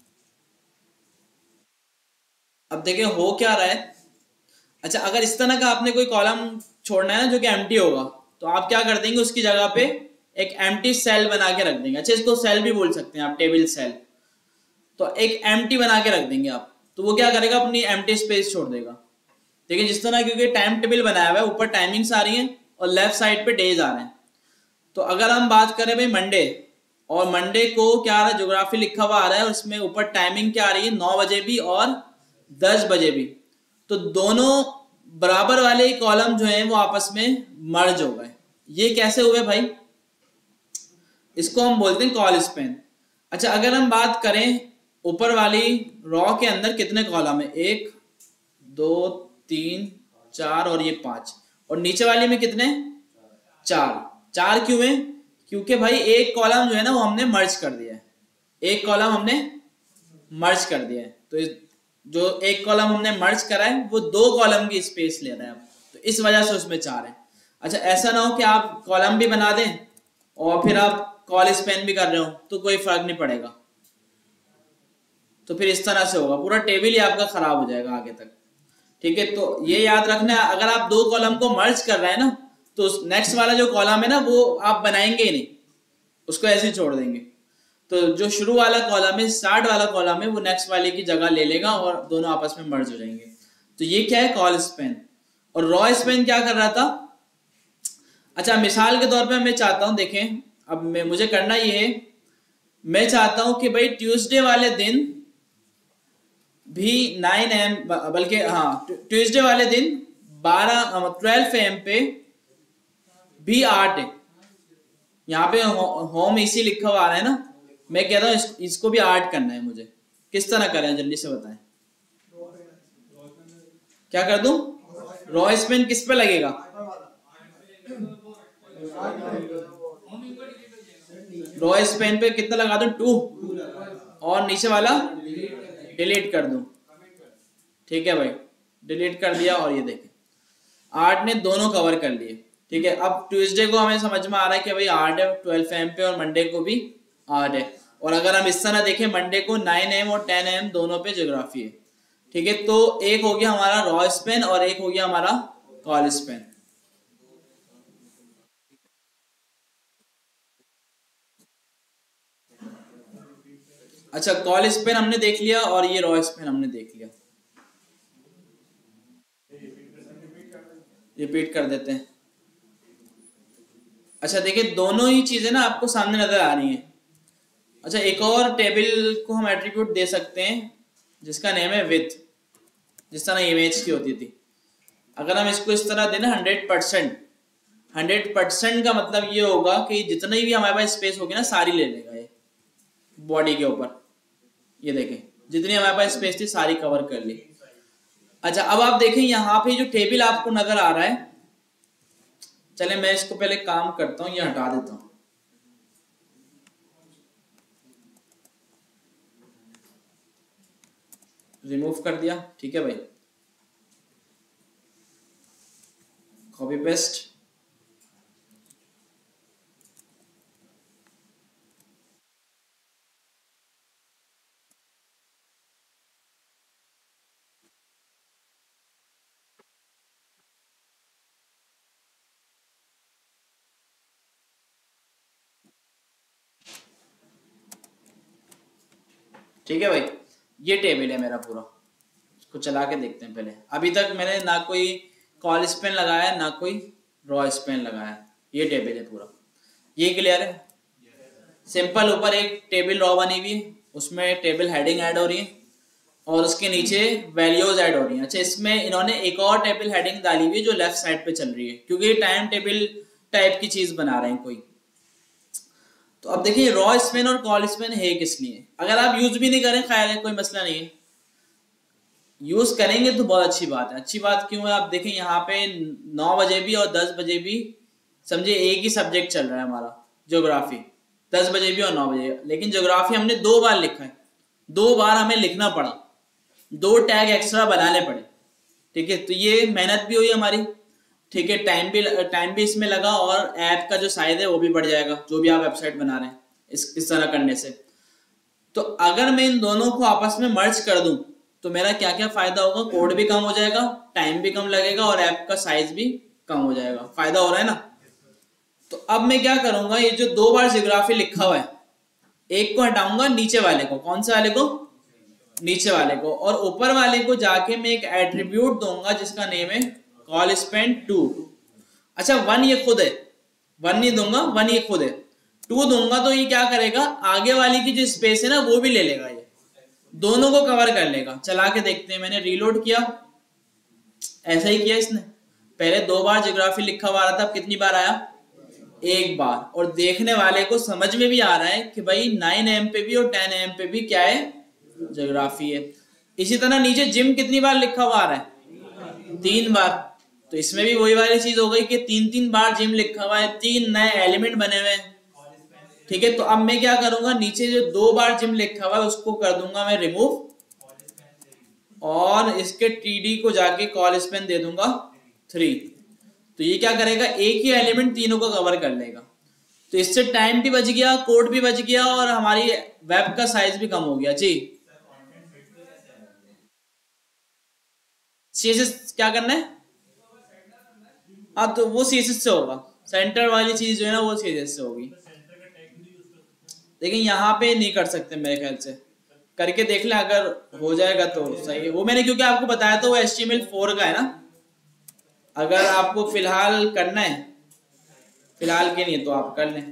अब देखिए हो क्या रहा है। अच्छा, अगर इस तरह का आपने कोई कॉलम छोड़ना है ना जो कि एम्प्टी होगा, तो आप क्या कर देंगे, उसकी जगह पे एक एम्प्टी सेल बना के रख देंगे। अच्छा, इसको सेल भी बोल सकते हैं आप, टेबल सेल। तो एक एम्प्टी बना के रख देंगे आप, तो वो क्या करेगा, अपनी एम्प्टी स्पेस छोड़ देगा। देखिए जिस तरह, क्योंकि टाइम टेबल बनाया हुआ है, ऊपर टाइमिंग्स आ रही हैं और लेफ्ट साइड पे डेज आ रहे हैं। तो अगर हम बात करें भाई मंडे, और मंडे को क्या आ रहा है, ज्योग्राफी लिखा हुआ आ रहा है और इसमें ऊपर टाइमिंग क्या आ रही है, नौ बजे भी और दस बजे भी। तो दोनों बराबर वाले कॉलम जो है वो आपस में मर्ज हो गए। ये कैसे हुए भाई, इसको हम बोलते हैं कॉल स्पेन। अच्छा, अगर हम बात करें ऊपर वाली रॉ के अंदर कितने कॉलम है, एक दो तीन चार और ये पांच, और नीचे वाले में कितने, चार। चार क्यों है, क्योंकि भाई एक कॉलम जो है ना वो हमने मर्ज कर दिया है, एक कॉलम हमने मर्ज कर दिया है। तो जो एक कॉलम हमने मर्ज करा है वो दो कॉलम की स्पेस ले रहा है, तो इस वजह से उसमें चार है। अच्छा, ऐसा ना हो कि आप कॉलम भी बना दें और फिर आप कॉल स्पेन भी कर रहे हो, तो कोई फर्क नहीं पड़ेगा। तो फिर इस तरह से होगा, पूरा टेबल ही आपका खराब हो जाएगा आगे तक। ठीक है, तो ये याद रखना, अगर आप दो कॉलम को मर्ज कर रहे हैं ना, तो नेक्स्ट वाला जो कॉलम है ना वो आप बनाएंगे ही नहीं, उसको ऐसे ही छोड़ देंगे। तो जो शुरू वाला कॉलम है, स्टार्ट वाला कॉलम है, वो नेक्स्ट वाले की जगह ले लेगा और दोनों आपस में मर्ज हो जाएंगे। तो ये क्या है, कॉल स्पेन। और रॉ स्पेन क्या कर रहा था। अच्छा, मिसाल के तौर पे मैं चाहता हूं, देखें अब मैं मुझे करना ये है, मैं चाहता हूं कि भाई ट्यूसडे वाले दिन भी नाइन एम बल्कि हाँ ट्यूसडे वाले दिन बारह ट्वेल्व एम पे भी आर्ट है। यहाँ पे होम इसी लिखा हुआ आ रहा है ना, मैं कहता हूँ इस, इसको भी आर्ट करना है मुझे। किस तरह करें, जल्दी से बताएं। क्या कर दूं, रॉ स्पेन किस पे लगेगा, रॉ स्पेन पे कितना लगा दूं, टू, और नीचे वाला डिलीट कर दूं। ठीक है भाई, डिलीट कर दिया और ये देखें आर्ट ने दोनों कवर कर लिए। ठीक है, अब ट्यूसडे को हमें समझ में आ रहा है कि भाई आर्ट है ट्वेल्व एम पे और मंडे को भी आर्ट है। और अगर हम इस तरह देखें, मंडे को नाइन एम और टेन एम दोनों पे ज्योग्राफी है। ठीक है, तो एक हो गया हमारा रॉ स्पेन और एक हो गया हमारा कॉल स्पेन। अच्छा, कॉल स्पेन हमने देख लिया और ये रॉ स्पेन हमने देख लिया। रिपीट कर देते हैं। अच्छा देखिए, दोनों ही चीजें ना आपको सामने नजर आ रही हैं। अच्छा, एक और टेबल को हम एट्रीब्यूट दे सकते हैं जिसका नेम है विथ, जिस तरह इमेज की होती थी। अगर हम इसको इस तरह देना हंड्रेड परसेंट, हंड्रेड परसेंट का मतलब ये होगा कि जितनी भी हमारे पास स्पेस होगी ना सारी ले लेगा ये बॉडी के ऊपर। ये देखें जितनी हमारे पास स्पेस थी सारी कवर कर ली। अच्छा अब आप देखें यहाँ पे जो टेबल आपको नजर आ रहा है, चले मैं इसको पहले काम करता हूँ, ये हटा देता हूँ। रिमूव कर दिया, ठीक है भाई, कॉपी पेस्ट। ठीक है भाई, ये टेबल है मेरा पूरा, इसको चला के देखते हैं पहले। अभी तक मैंने ना कोई कॉल स्पेन लगाया ना कोई रॉ स्पेन लगाया, ये टेबल है पूरा, ये क्लियर है। सिंपल ऊपर एक टेबल रॉ बनी हुई है, उसमें टेबल हेडिंग ऐड हो रही है और उसके नीचे वैल्यूज ऐड हो रही हैं। अच्छा इसमें इन्होंने एक और टेबल हेडिंग डाली हुई है जो लेफ्ट साइड पे चल रही है, क्योंकि टाइम टेबल टाइप की चीज बना रहे हैं कोई। तो अब देखिए रॉ स्पेन और कॉल स्पेन है किस लिए, अगर आप यूज भी नहीं करें खैर है, कोई मसला नहीं है, यूज करेंगे तो बहुत अच्छी बात है। अच्छी बात क्यों है, आप देखें यहाँ पे नौ बजे भी और दस बजे भी समझे एक ही सब्जेक्ट चल रहा है हमारा ज्योग्राफी, दस बजे भी और नौ बजे, लेकिन ज्योग्राफी हमने दो बार लिखा है, दो बार हमें लिखना पड़ा, दो टैग एक्स्ट्रा बनाने पड़े, ठीक है। तो ये मेहनत भी हुई हमारी, ठीक है, टाइम भी टाइम भी इसमें लगा और ऐप का जो साइज है वो भी बढ़ जाएगा, जो भी आप वेबसाइट बना रहे हैं इस इस तरह करने से। तो अगर मैं इन दोनों को आपस में मर्ज कर दूं तो मेरा क्या क्या फायदा होगा, कोड भी कम हो जाएगा, टाइम भी कम लगेगा और ऐप का साइज भी कम हो जाएगा, फायदा हो रहा है ना। तो अब मैं क्या करूंगा, ये जो दो बार ज्योग्राफी लिखा हुआ है एक को हटाऊंगा, नीचे वाले को, कौन से वाले को, नीचे वाले को, और ऊपर वाले को जाके मैं एक एट्रीब्यूट दूंगा जिसका नेम है कॉल स्पेन टू। अच्छा वन ये खुद है, वन नहीं दूंगा, वन ये खुद है, टू दूंगा तो ये क्या करेगा, आगे वाली की जो स्पेस है ना वो भी ले लेगा, ये दोनों को कवर कर लेगा। चला के देखते हैं, मैंने रीलोड किया, ऐसा ही किया इसने, पहले दो बार ज्योग्राफी लिखा हुआ आ रहा था, अब कितनी बार आया, एक बार, और देखने वाले को समझ में भी आ रहा है कि भाई नाइन एम पे भी और टेन एम पे भी क्या है, ज्योग्राफी है। इसी तरह नीचे जिम कितनी बार लिखा हुआ आ रहा है, तीन बार, तो इसमें भी वही वाली चीज हो गई कि तीन तीन बार जिम लिखा हुआ है, तीन नए एलिमेंट बने हुए हैं, ठीक है। तो अब मैं क्या करूंगा, नीचे जो दो बार जिम लिखा हुआ है उसको कर दूंगा मैं रिमूव, और इसके टीडी को जाके कॉल स्पेन दे दूंगा थ्री। तो ये क्या करेगा, एक ही एलिमेंट तीनों को कवर कर लेगा। तो इससे टाइम भी बच गया, कोड भी बच गया और हमारी वेब का साइज भी कम हो गया जी। सीएसएस क्या करना है, हाँ तो वो सीएसएस से होगा, सेंटर वाली चीज जो है ना वो सीएसएस से होगी, लेकिन यहाँ पे नहीं कर सकते मेरे ख्याल से, करके देख लें अगर हो जाएगा तो सही है। वो मैंने क्योंकि आपको बताया था वो H T M L four का है ना, अगर आपको फिलहाल करना है, फिलहाल के नहीं तो आप कर लें।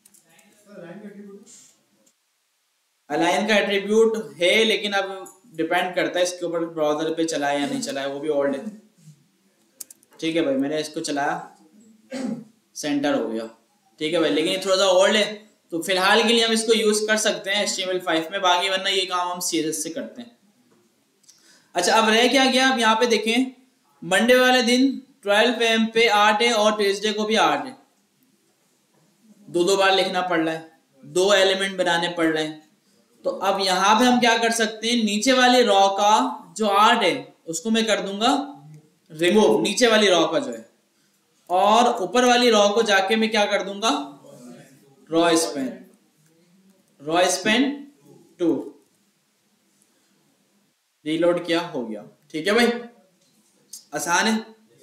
अलाइन का एट्रीब्यूट है लेकिन अब डिपेंड करता है इसके ऊपर ब्राउजर पे चला है या नहीं चला है, वो भी ओल्ड है, ठीक है भाई। मैंने इसको चलाया, सेंटर हो गया, ठीक है भाई, लेकिन ये थोड़ा सा ओल्ड है तो फिलहाल के लिए हम इसको यूज कर सकते हैं H T M L five में, बाकी वरना ये काम हम सीएसएस से करते हैं। अच्छा अब रह क्या गया, अब यहाँ पे देखें मंडे वाले दिन ट्वेल्व एम पे आठ है और ट्यूसडे को भी आठ है, दो दो बार लिखना पड़ रहा है, दो एलिमेंट बनाने पड़ रहे हैं। तो अब यहाँ पे हम क्या कर सकते हैं, नीचे वाली रॉ का जो आठ है उसको मैं कर दूंगा रिमूव, नीचे वाली रॉ का जो है, और ऊपर वाली रॉ को जाके मैं क्या कर दूंगा, rowspan, rowspan two, reload किया, हो गया, ठीक है भाई, आसान है।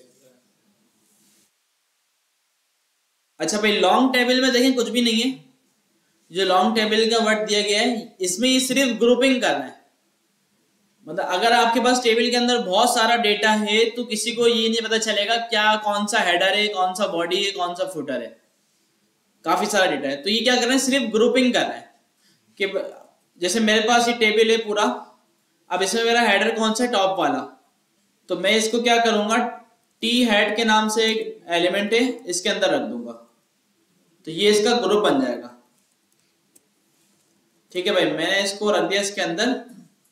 अच्छा भाई लॉन्ग टेबल में देखें कुछ भी नहीं है, जो लॉन्ग टेबल का वर्ड दिया गया है इसमें ये सिर्फ ग्रुपिंग करना है, मतलब अगर आपके पास टेबल के अंदर बहुत सारा डेटा है तो किसी को ये नहीं पता चलेगा क्या कौन सा हेडर है, कौन सा बॉडी है, कौन सा फुटर है, काफी सारा डेटा है। तो ये क्या कर रहे हैं, सिर्फ ग्रुपिंग कर रहे हैं कि जैसे मेरे पास ये टेबल है पूरा, अब इसमें मेरा हेडर कौन सा है, टॉप वाला, तो मैं इसको क्या करूंगा, टी हेड के नाम से एक एलिमेंट है इसके अंदर रख दूंगा, तो ये इसका ग्रुप बन जाएगा, ठीक है भाई। मैंने इसको रख दिया इसके अंदर,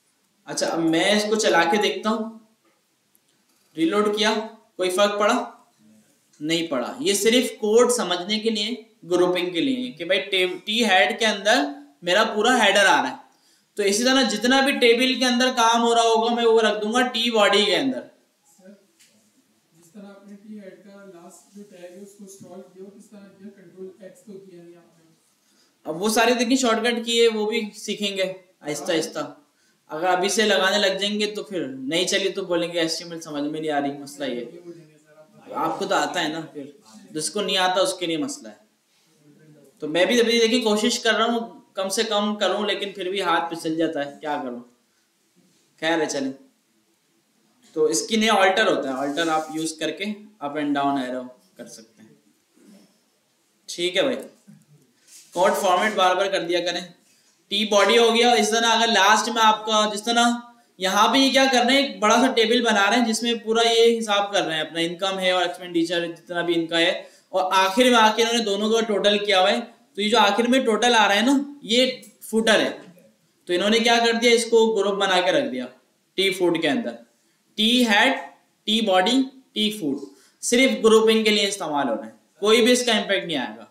अच्छा अब मैं इसको चला के देखता हूँ, रिलोड किया, कोई फर्क पड़ा? नहीं पड़ा। ये सिर्फ कोड समझने के लिए, ग्रुपिंग के लिए कि भाई टी हेड के अंदर मेरा पूरा हेडर आ रहा है, तो इसी तरह जितना भी टेबल के अंदर काम हो रहा होगा मैं वो रख दूंगा टी बॉडी के अंदर। जिस तरह आपने टी हेड का लास्ट जो टैग है उसको स्क्रॉल किया, किस तरह किया, कंट्रोल एक्स तो किया नहीं आपने। अब वो सारे देखिए शॉर्टकट किए, वो भी सीखेंगे आहिस्ता आहिस्ता। अगर अभी से लगाने लग जाएंगे तो फिर नहीं चली तो बोलेंगे एचटीएमएल समझ में नहीं आ रही, मसला ये। आपको तो आता है ना, फिर जिसको नहीं आता उसके लिए मसला है। तो मैं भी अभी देखिए कोशिश कर रहा हूँ कम से कम करूँ, लेकिन फिर भी हाथ फिसल जाता है, क्या करूँ। खैर है, चलें। तो इसकी नया ऑल्टर होता है, ऑल्टर आप यूज करके अप एंड डाउन एरो कर सकते हैं। ठीक है भाई, कोड फॉर्मेट बार बार कर दिया करें। टी बॉडी हो गया। इस तरह अगर लास्ट में आपका जिस तरह यहाँ पे ये क्या कर रहे हैं, एक बड़ा सा टेबल बना रहे हैं जिसमें पूरा ये हिसाब कर रहे हैं अपना इनकम है और एक्सपेंडिचर जितना भी इनका है, और आखिर में आके इन्होंने दोनों का टोटल किया हुआ है। तो ये जो आखिर में टोटल आ रहा है ना, ये फुटर है। तो इन्होंने क्या कर दिया, इसको ग्रुप बना के रख दिया टी फूड के अंदर, T head, T body, T foot. सिर्फ ग्रुपिंग के लिए इस्तेमाल हो रहा है, कोई भी इसका इम्पैक्ट नहीं आएगा।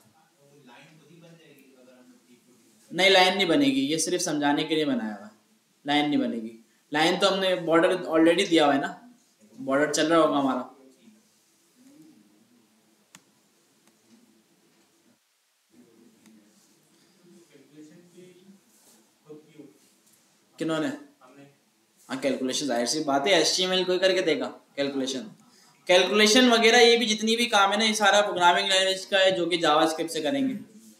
नहीं, लाइन नहीं बनेगी, ये सिर्फ समझाने के लिए बनाया हुआ है, लाइन नहीं बनेगी। लाइन तो हमने बॉर्डर ऑलरेडी दिया हुआ है ना, बॉर्डर चल रहा होगा हमारा। किन्होंने? हाँ, कैलकुलेशन जाहिर सी बात है, एचटीएमएल कोई करके देगा कैलकुलेशन। कैलकुलेशन वगैरह ये भी जितनी भी काम है ना, ये सारा प्रोग्रामिंग लैंग्वेज का है, जो कि जावास्क्रिप्ट से करेंगे।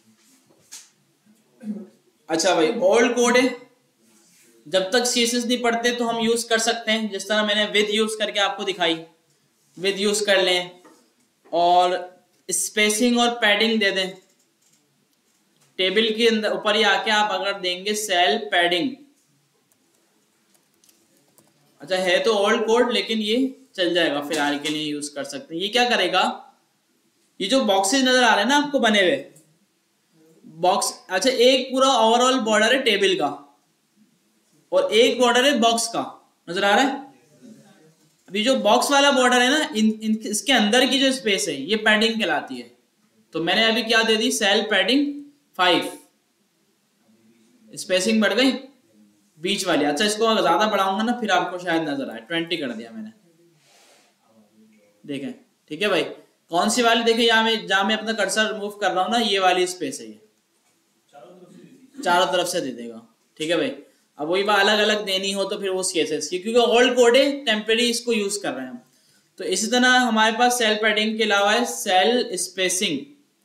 अच्छा भाई, ओल्ड कोड है, जब तक सीएसएस नहीं पढ़ते तो हम यूज कर सकते हैं। जिस तरह मैंने विद यूज करके आपको दिखाई, विद यूज कर लें और स्पेसिंग और पैडिंग दे दें। टेबल के अंदर ऊपर ही आके आप अगर देंगे सेल पैडिंग, अच्छा है तो ओल्ड कोड, लेकिन ये चल जाएगा फिलहाल के लिए, यूज कर सकते हैं। ये क्या करेगा, ये जो बॉक्सेस नजर आ रहे हैं ना आपको बने हुए बॉक्स, अच्छा एक पूरा ओवरऑल बॉर्डर है टेबल का और एक बॉर्डर है बॉक्स का, नजर आ रहा है। अभी जो बॉक्स वाला बॉर्डर है ना, इन, इन इसके अंदर की जो स्पेस है ये पैडिंग कहलाती है। तो मैंने अभी क्या दे दी, सेल पैडिंग फाइव, स्पेसिंग बढ़ गई बीच वाली। अच्छा इसको अगर ज्यादा बढ़ाऊंगा ना फिर आपको शायद नजर आए, ट्वेंटी कर दिया मैंने, देखें। ठीक है भाई, कौन सी वाली देखें, यहाँ में जहां मैं अपना कर्सर मूव कर रहा हूँ ना, ये वाली स्पेस है, ये चारों तरफ से दे देगा। ठीक है भाई, अब वही बात अलग अलग देनी हो तो फिर वो सीएसएस की, क्योंकि ओल्ड कोड है, टेम्परेरी इसको यूज कर रहे हैं हम। तो इसी तरह हमारे पास सेल पैडिंग के अलावा है सेल स्पेसिंग,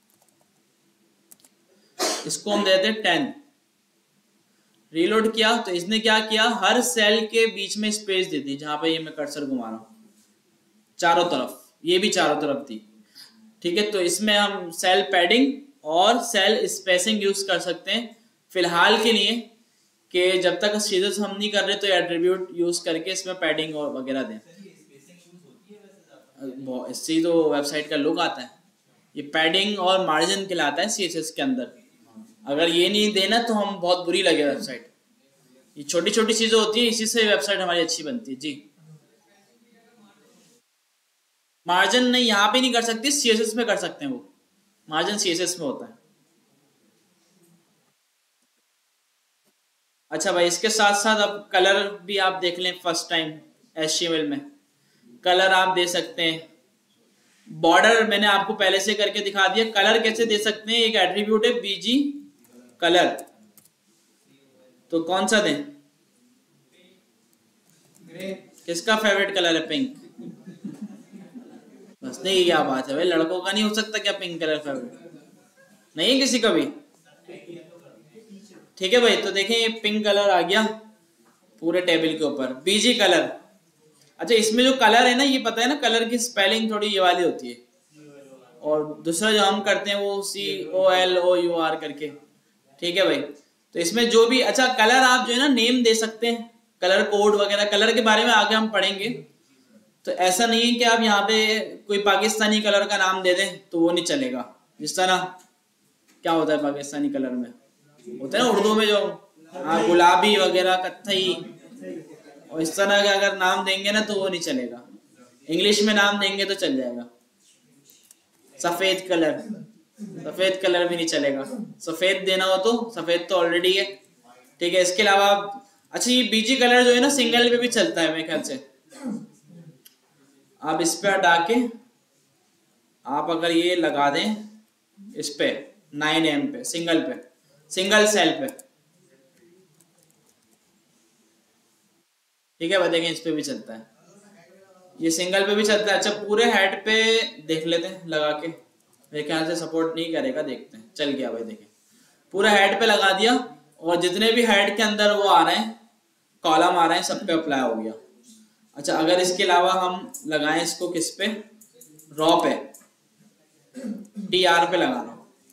इसको हम देते हैं टेन। रीलोड किया तो इसने क्या किया, हर सेल के बीच में स्पेस दे दी, जहां पे ये मैं कर्सर घुमा रहा हूं, चारों तरफ, ये भी चारों तरफ थी। ठीक है, तो इसमें हम सेल पैडिंग और सेल स्पेसिंग यूज कर सकते हैं फिलहाल के लिए, कि जब तक सीधे हम नहीं कर रहे तो एट्रीब्यूट यूज करके इसमें पैडिंग और वगैरह दें। इससे तो वेबसाइट का लुक आता है, ये पैडिंग और मार्जिन कहलाता है सीएसएस के अंदर। अगर ये नहीं देना तो हम बहुत बुरी लगे वेबसाइट। ये छोटी छोटी चीजें होती है, इसी से वेबसाइट हमारी अच्छी बनती है। जी, मार्जिन नहीं यहाँ पे नहीं कर सकते, सीएसएस में कर सकते हैं, वो मार्जिन सीएसएस में होता है। अच्छा भाई, इसके साथ साथ अब कलर भी आप देख लें फर्स्ट टाइम एचटीएमएल में, कलर आप दे सकते हैं। बॉर्डर मैंने आपको पहले से करके दिखा दिया, कलर कैसे दे सकते हैं, एक एट्रीब्यूट है बीजी कलर, तो कौन सा दें, किसका फेवरेट कलर है, पिंक। बस नहीं, क्या बात है भाई, लड़कों का नहीं हो सकता क्या पिंक कलर फेवरेट, नहीं है किसी का भी। ठीक है भाई, तो देखें ये पिंक कलर आ गया पूरे टेबल के ऊपर, बीजी कलर। अच्छा इसमें जो कलर है ना, ये पता है ना कलर की स्पेलिंग थोड़ी ये वाली होती है, और दूसरा जो हम करते हैं वो C O L O U R करके। ठीक है भाई, तो इसमें जो भी, अच्छा कलर आप जो है ना नेम दे सकते हैं, कलर कोड वगैरह, कलर के बारे में आगे हम पढ़ेंगे। तो ऐसा नहीं है कि आप यहाँ पे कोई पाकिस्तानी कलर का नाम दे दें तो वो नहीं चलेगा। जिस तरह क्या होता है पाकिस्तानी कलर में, होता है ना उर्दू में जो हाँ गुलाबी वगैरह, कत्थई, और इस तरह का अगर नाम देंगे ना तो वो नहीं चलेगा, इंग्लिश में नाम देंगे तो चल जाएगा। सफेद कलर, सफेद कलर भी नहीं चलेगा, सफेद देना हो तो सफेद तो ऑलरेडी है, ठीक है। इसके अलावा अच्छा ये बीजी कलर जो है ना सिंगल पे भी चलता है मेरे ख्याल से। आप इस पे हटा के आप अगर ये लगा दें इस पे नाइन एम पे सिंगल पे सिंगल सेल पे, ठीक है, देखें इस पे भी चलता है, ये सिंगल पे भी चलता है। अच्छा पूरे हेड पे देख लेते हैं लगा के, मेरे ख्याल से सपोर्ट नहीं करेगा, देखते हैं। चल गया भाई, देखें पूरा हेड पे लगा दिया और जितने भी हेड के अंदर वो आ रहे हैं कॉलम आ रहे हैं सब पे अप्लाई हो गया। अच्छा अगर इसके अलावा हम लगाएं इसको किस पे, रॉ पे, टी आर पे लगाना,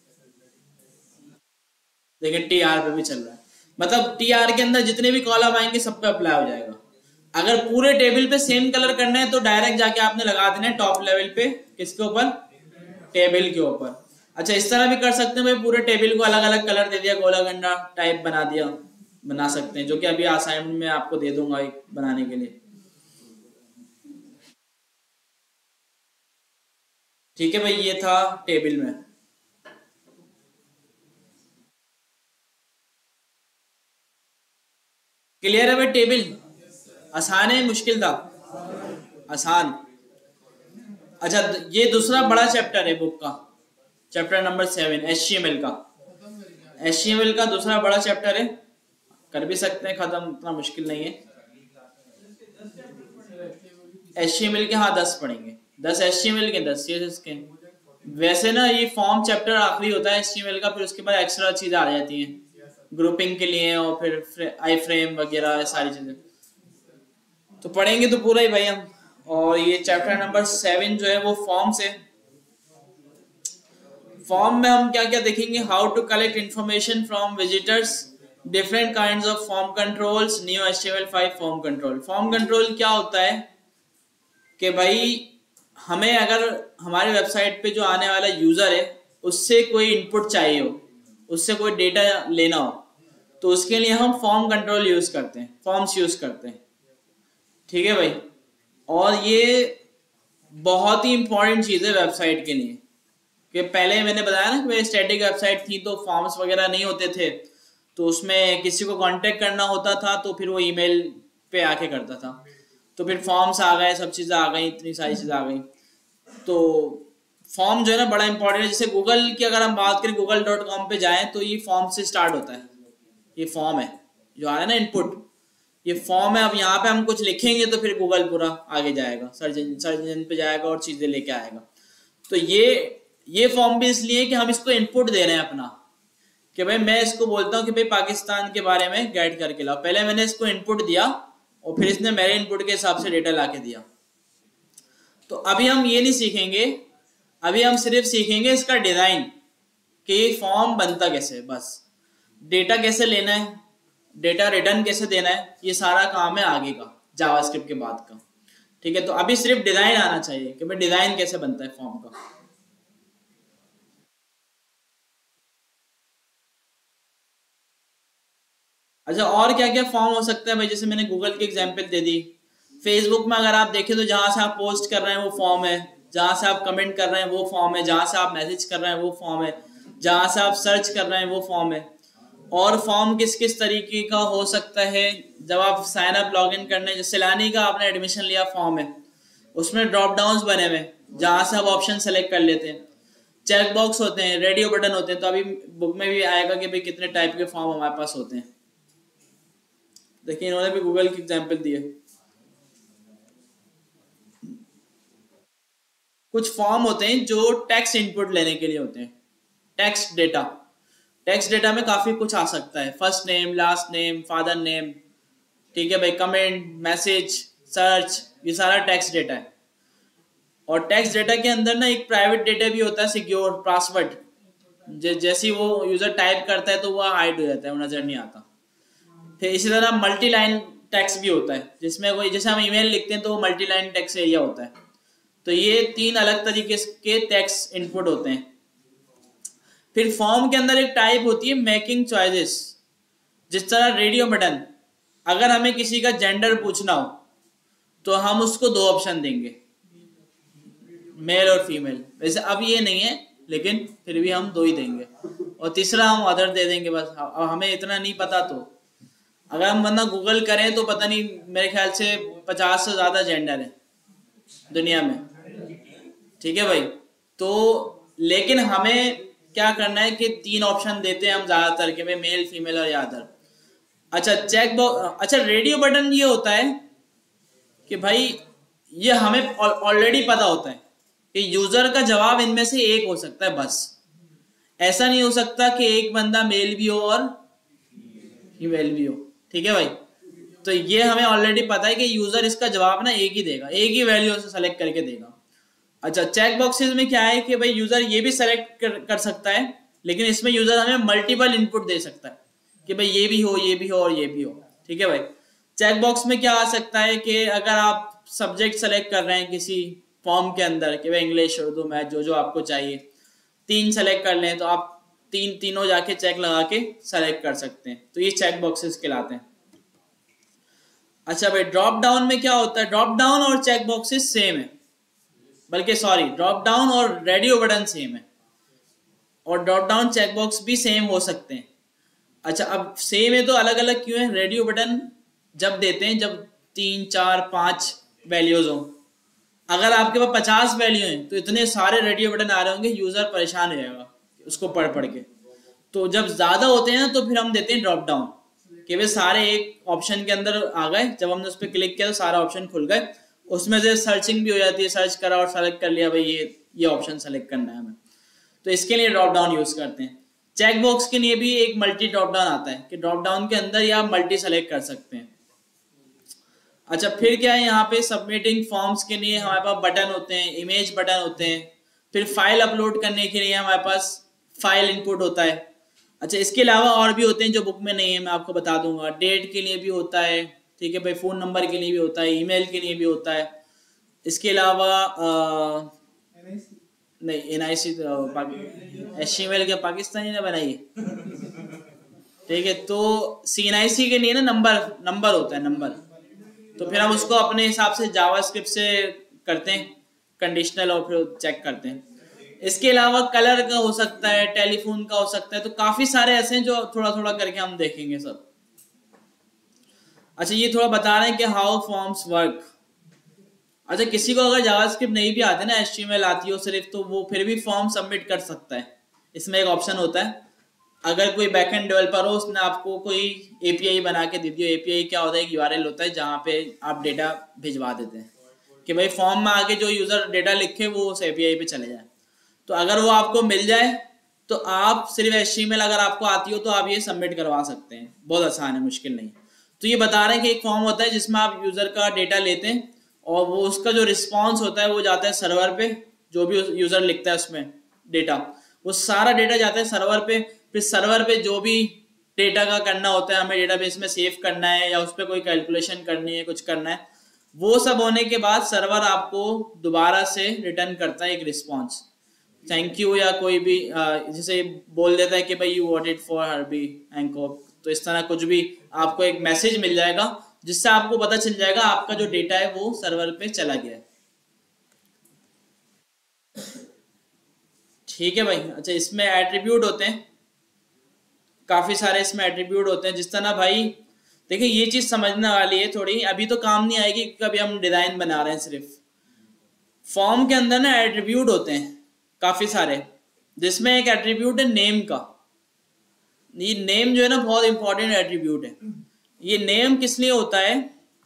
देखिए टी आर पे भी चल रहा है, मतलब टी आर के अंदर जितने भी कॉलम आएंगे सब पे अप्लाई हो जाएगा। अगर पूरे टेबल पे सेम कलर करना है तो डायरेक्ट जाके आपने लगा देना है टॉप लेवल पे, किसके ऊपर, टेबल के ऊपर। अच्छा इस तरह भी कर सकते हैं भाई, पूरे टेबल को अलग अलग कलर दे दिया, गोला गंडा टाइप बना दिया, बना सकते हैं, जो कि अभी असाइनमेंट में आपको दे दूंगा एक बनाने के लिए, ठीक है भाई। ये था टेबल में। क्लियर है भाई? टेबल आसान है मुश्किल था? आसान। अच्छा ये दूसरा बड़ा चैप्टर है बुक का, chapter number seven H T M L का। एच टी एम एल का दूसरा बड़ा चैप्टर है, कर भी सकते हैं खत्म, इतना मुश्किल नहीं है। एच टी एम एल के हाँ दस पढ़ेंगे, दस एच टी एम एल के, दस सी एस एस के। वैसे ना ये फॉर्म चैप्टर आखिरी होता है एच टी एम एल का, फिर उसके बाद एक्स्ट्रा चीजें आ जाती हैं ग्रुपिंग के लिए और फिर आई फ्रेम वगैरह सारी चीजें, तो पढ़ेंगे तो पूरा ही भाई हम। और ये चैप्टर नंबर सेवन जो है वो फॉर्म से, फॉर्म में हम क्या क्या देखेंगे, how to collect information from visitors, different kinds of form controls, new H T M L five form control. Form control क्या होता है कि भाई हमें अगर हमारे वेबसाइट पे जो आने वाला यूजर है उससे कोई इनपुट चाहिए हो, उससे कोई डेटा लेना हो, तो उसके लिए हम फॉर्म कंट्रोल यूज करते हैं, फॉर्म्स यूज करते हैं, ठीक है भाई। और ये बहुत ही इंपॉर्टेंट चीज है वेबसाइट के लिए, कि पहले मैंने बताया ना कि स्टैटिक वेबसाइट थी तो फॉर्म्स वगैरह नहीं होते थे, तो उसमें किसी को कांटेक्ट करना होता था तो फिर वो ईमेल पे आके करता था, तो फिर फॉर्म्स आ गए, सब चीज़ें आ गई, इतनी सारी चीज़ें आ गई। तो फॉर्म जो है ना बड़ा इंपॉर्टेंट है। जैसे गूगल की अगर हम बात करें, गूगल डॉट कॉम पे जाएं तो ये फॉर्म से स्टार्ट होता है, ये फॉर्म है जो आ रहा है ना इनपुट, ये फॉर्म है। अब यहाँ पे हम कुछ लिखेंगे तो फिर गूगल पूरा आगे जाएगा, सर्च सर्च इंजन पे जाएगा और चीज़ें लेके आएगा। तो ये ये फॉर्म भी इसलिए कि हम इसको इनपुट दे रहे हैं अपना, कि भाई मैं इसको बोलता हूँ कि भाई पाकिस्तान के बारे में गाइड करके लाओ, पहले मैंने इसको इनपुट दिया और फिर इसने मेरे इनपुट के हिसाब से डेटा ला के दिया। तो अभी हम ये नहीं सीखेंगे, अभी हम सिर्फ सीखेंगे इसका डिजाइन, कि ये फॉर्म बनता कैसे, बस डेटा कैसे लेना है, डेटा रिटर्न कैसे देना है, ये सारा काम है आगे का, जावास्क्रिप्ट के बाद का, ठीक है। तो अभी सिर्फ डिजाइन आना चाहिए कि भाई डिजाइन कैसे बनता है फॉर्म का। अच्छा और क्या क्या फॉर्म हो सकता है भाई, जैसे मैंने गूगल की एग्जांपल दे दी। फेसबुक में अगर आप देखें तो जहां से आप पोस्ट कर रहे हैं वो फॉर्म है, जहां से आप कमेंट कर रहे हैं वो फॉर्म है, जहां से आप मैसेज कर रहे हैं वो फॉर्म है, जहां से आप सर्च कर रहे हैं वो फॉर्म है। और फॉर्म किस किस तरीके का हो सकता है, जब आप साइन अप लॉग इन करने, जैसे सैलानी का आपने एडमिशन लिया फॉर्म है, उसमें ड्रॉप डाउन्स बने हुए जहां से आप ऑप्शन सेलेक्ट कर लेते हैं, चेक बॉक्स होते हैं, रेडियो बटन होते हैं। तो अभी बुक में भी आएगा कि भाई कितने टाइप के फॉर्म हमारे पास होते हैं। देखिए इन्होंने भी गूगल की एग्जांपल दी है। कुछ फॉर्म होते हैं जो टेक्स्ट इनपुट लेने के लिए होते हैं, टेक्स्ट डेटा। टेक्स्ट डेटा में काफी कुछ आ सकता है, first name, last name, father name, ठीक है भाई, कमेंट, मैसेज, सर्च, ये सारा टेक्स्ट डेटा है। और टेक्स्ट डेटा के अंदर ना एक प्राइवेट डेटा भी होता है, सिक्योर पासवर्ड, जैसे वो यूजर टाइप करता है तो वो हाइड हो जाता है, वो नजर नहीं आता। फिर इसी तरह मल्टी लाइन टेक्स्ट भी होता है, जिसमें कोई, जैसे हम ईमेल लिखते हैं तो वो मल्टी लाइन टेक्स्ट एरिया होता है। तो ये तीन अलग तरीके के टेक्स्ट इनपुट होते हैं। फिर फॉर्म के अंदर एक टाइप होती है मेकिंग चॉइसेस, जिस तरह रेडियो बटन, अगर हमें किसी का जेंडर पूछना हो तो हम उसको दो ऑप्शन देंगे, मेल और फीमेल। वैसे अब ये नहीं है, लेकिन फिर भी हम दो ही देंगे, और तीसरा हम अदर दे देंगे बस। अब हमें इतना नहीं पता तो अगर हम वरना गूगल करें तो पता नहीं, मेरे ख्याल से पचास से ज्यादा जेंडर है दुनिया में, ठीक है भाई। तो लेकिन हमें क्या करना है कि तीन ऑप्शन देते हैं हम ज्यादातर के, भाई मेल फीमेल और या अदर। अच्छा चेक बॉक्स, अच्छा रेडियो बटन ये होता है कि भाई ये हमें ऑलरेडी पता होता है कि यूजर का जवाब इनमें से एक हो सकता है बस, ऐसा नहीं हो सकता कि एक बंदा मेल भी हो और फीमेल भी हो, ठीक है भाई। तो ये हमें ऑलरेडी पता है कि यूजर इसका जवाब ना एक ही देगा, एक ही वैल्यू से सेलेक्ट करके देगा। अच्छा चेक बॉक्सेस में क्या है कि भाई यूजर ये भी सेलेक्ट कर, कर सकता है, लेकिन इसमें यूजर हमें मल्टीपल इनपुट दे सकता है कि भाई ये भी हो, ये भी हो और ये भी हो, ठीक है भाई। चेक बॉक्स में क्या आ सकता है कि अगर आप सब्जेक्ट सेलेक्ट कर रहे हैं किसी फॉर्म के अंदर कि भाई इंग्लिश, उर्दू, मैथ, जो जो आपको चाहिए, तीन सेलेक्ट कर लें तो आप तीन तीनों जाके चेक लगा के सेलेक्ट कर सकते हैं, तो ये चेक बॉक्सेस कहलाते हैं। अच्छा भाई ड्रॉप डाउन में क्या होता है, ड्रॉप डाउन और चेक बॉक्सेस सेम है, बल्कि सॉरी ड्रॉप डाउन और रेडियो बटन सेम है, और ड्रॉप डाउन चेक बॉक्स भी सेम हो सकते हैं। अच्छा अब सेम है तो अलग अलग क्यों है, रेडियो बटन जब देते हैं जब तीन चार पांच वैल्यूज हो, अगर आपके पास पचास वैल्यू हैं तो इतने सारे रेडियो बटन आ रहे होंगे, यूजर परेशान हो जाएगा उसको पढ़ पढ़ के। तो जब ज्यादा होते हैं तो फिर हम देते हैं ड्रॉप डाउन, कि वे सारे एक ऑप्शन के अंदर आ गए, जब हमने उस पर क्लिक किया तो सारा ऑप्शन खुल गए, उसमें से सर्चिंग भी हो जाती है, सर्च करा और सेलेक्ट कर लिया भाई ये ये ऑप्शन सेलेक्ट करना है हमें, तो इसके लिए ड्रॉप डाउन यूज करते हैं। चेक बॉक्स के लिए भी एक मल्टी ड्रॉप डाउन आता है कि ड्रॉप डाउन के अंदर ही आप मल्टी सेलेक्ट कर सकते हैं। अच्छा फिर क्या है, यहाँ पे सबमिटिंग फॉर्म्स के लिए हमारे पास बटन होते हैं, इमेज बटन होते हैं, फिर फाइल अपलोड करने के लिए हमारे पास फाइल इनपुट होता है। अच्छा इसके अलावा और भी होते हैं जो बुक में नहीं है, मैं आपको बता दूंगा। डेट के लिए भी होता है, ठीक है भाई, फोन नंबर के लिए भी होता है, ईमेल के लिए भी होता है। इसके अलावा नहीं N I C H T M L क्या पाकिस्तानी ने बनाई है, ठीक है। तो सी एन आई सी के लिए ना नंबर नंबर होता है, नंबर, तो फिर हम उसको अपने हिसाब से जावास्क्रिप्ट से करते हैं कंडीशनल और फिर चेक करते हैं। इसके अलावा कलर का हो सकता है, टेलीफोन का हो सकता है, तो काफी सारे ऐसे हैं जो थोड़ा थोड़ा करके हम देखेंगे सब। अच्छा ये थोड़ा बता रहे हैं कि हाउ फॉर्म्स वर्क। अच्छा किसी को अगर जावास्क्रिप्ट नहीं भी आते ना, एच टी एम एल आती हो सिर्फ, तो वो फिर भी फॉर्म सबमिट कर सकता है। इसमें एक ऑप्शन होता है, अगर कोई बैकएंड डेवलपर हो, उसने आपको कोई एपीआई बना के दे दी हो। एपीआई क्या होता है, एक यूआरएल होता है जहाँ पे आप डेटा भिजवा देते हैं कि भाई फॉर्म में आगे जो यूजर डेटा लिखे वो उस एपीआई पे चले जाए। तो अगर वो आपको मिल जाए तो आप सिर्फ एच टी एम एल अगर आपको आती हो तो आप ये सबमिट करवा सकते हैं, बहुत आसान है, मुश्किल नहीं। तो ये बता रहे हैं कि एक फॉर्म होता है जिसमें आप यूजर का डेटा लेते हैं और वो उसका जो रिस्पॉन्स होता है वो जाता है सर्वर पे, जो भी यूजर लिखता है उसमें डेटा, वो सारा डेटा जाता है सर्वर पे। फिर सर्वर पे जो भी डेटा का करना होता है, हमें डेटाबेस में सेव करना है या उस पर कोई कैलकुलेशन करनी है, कुछ करना है, वो सब होने के बाद सर्वर आपको दोबारा से रिटर्न करता है एक रिस्पॉन्स, थैंक यू या कोई भी जैसे बोल देता है कि भाई you what it for Herbie Hancock, तो इस तरह कुछ भी आपको एक मैसेज मिल जाएगा जिससे आपको पता चल जाएगा आपका जो डेटा है वो सर्वर पे चला गया है, ठीक है भाई। अच्छा इसमें एट्रीब्यूट होते हैं, काफी सारे इसमें एट्रीब्यूट होते हैं। जिस तरह भाई देखिए ये चीज समझने वाली है थोड़ी, अभी तो काम नहीं आएगी कभी हम डिजाइन बना रहे हैं सिर्फ। फॉर्म के अंदर ना एट्रीब्यूट होते हैं काफी सारे, जिसमें एक एट्रीब्यूट है नेम का। ये नेम जो है ना बहुत इंपॉर्टेंट एट्रीब्यूट है। ये नेम किस लिए होता है,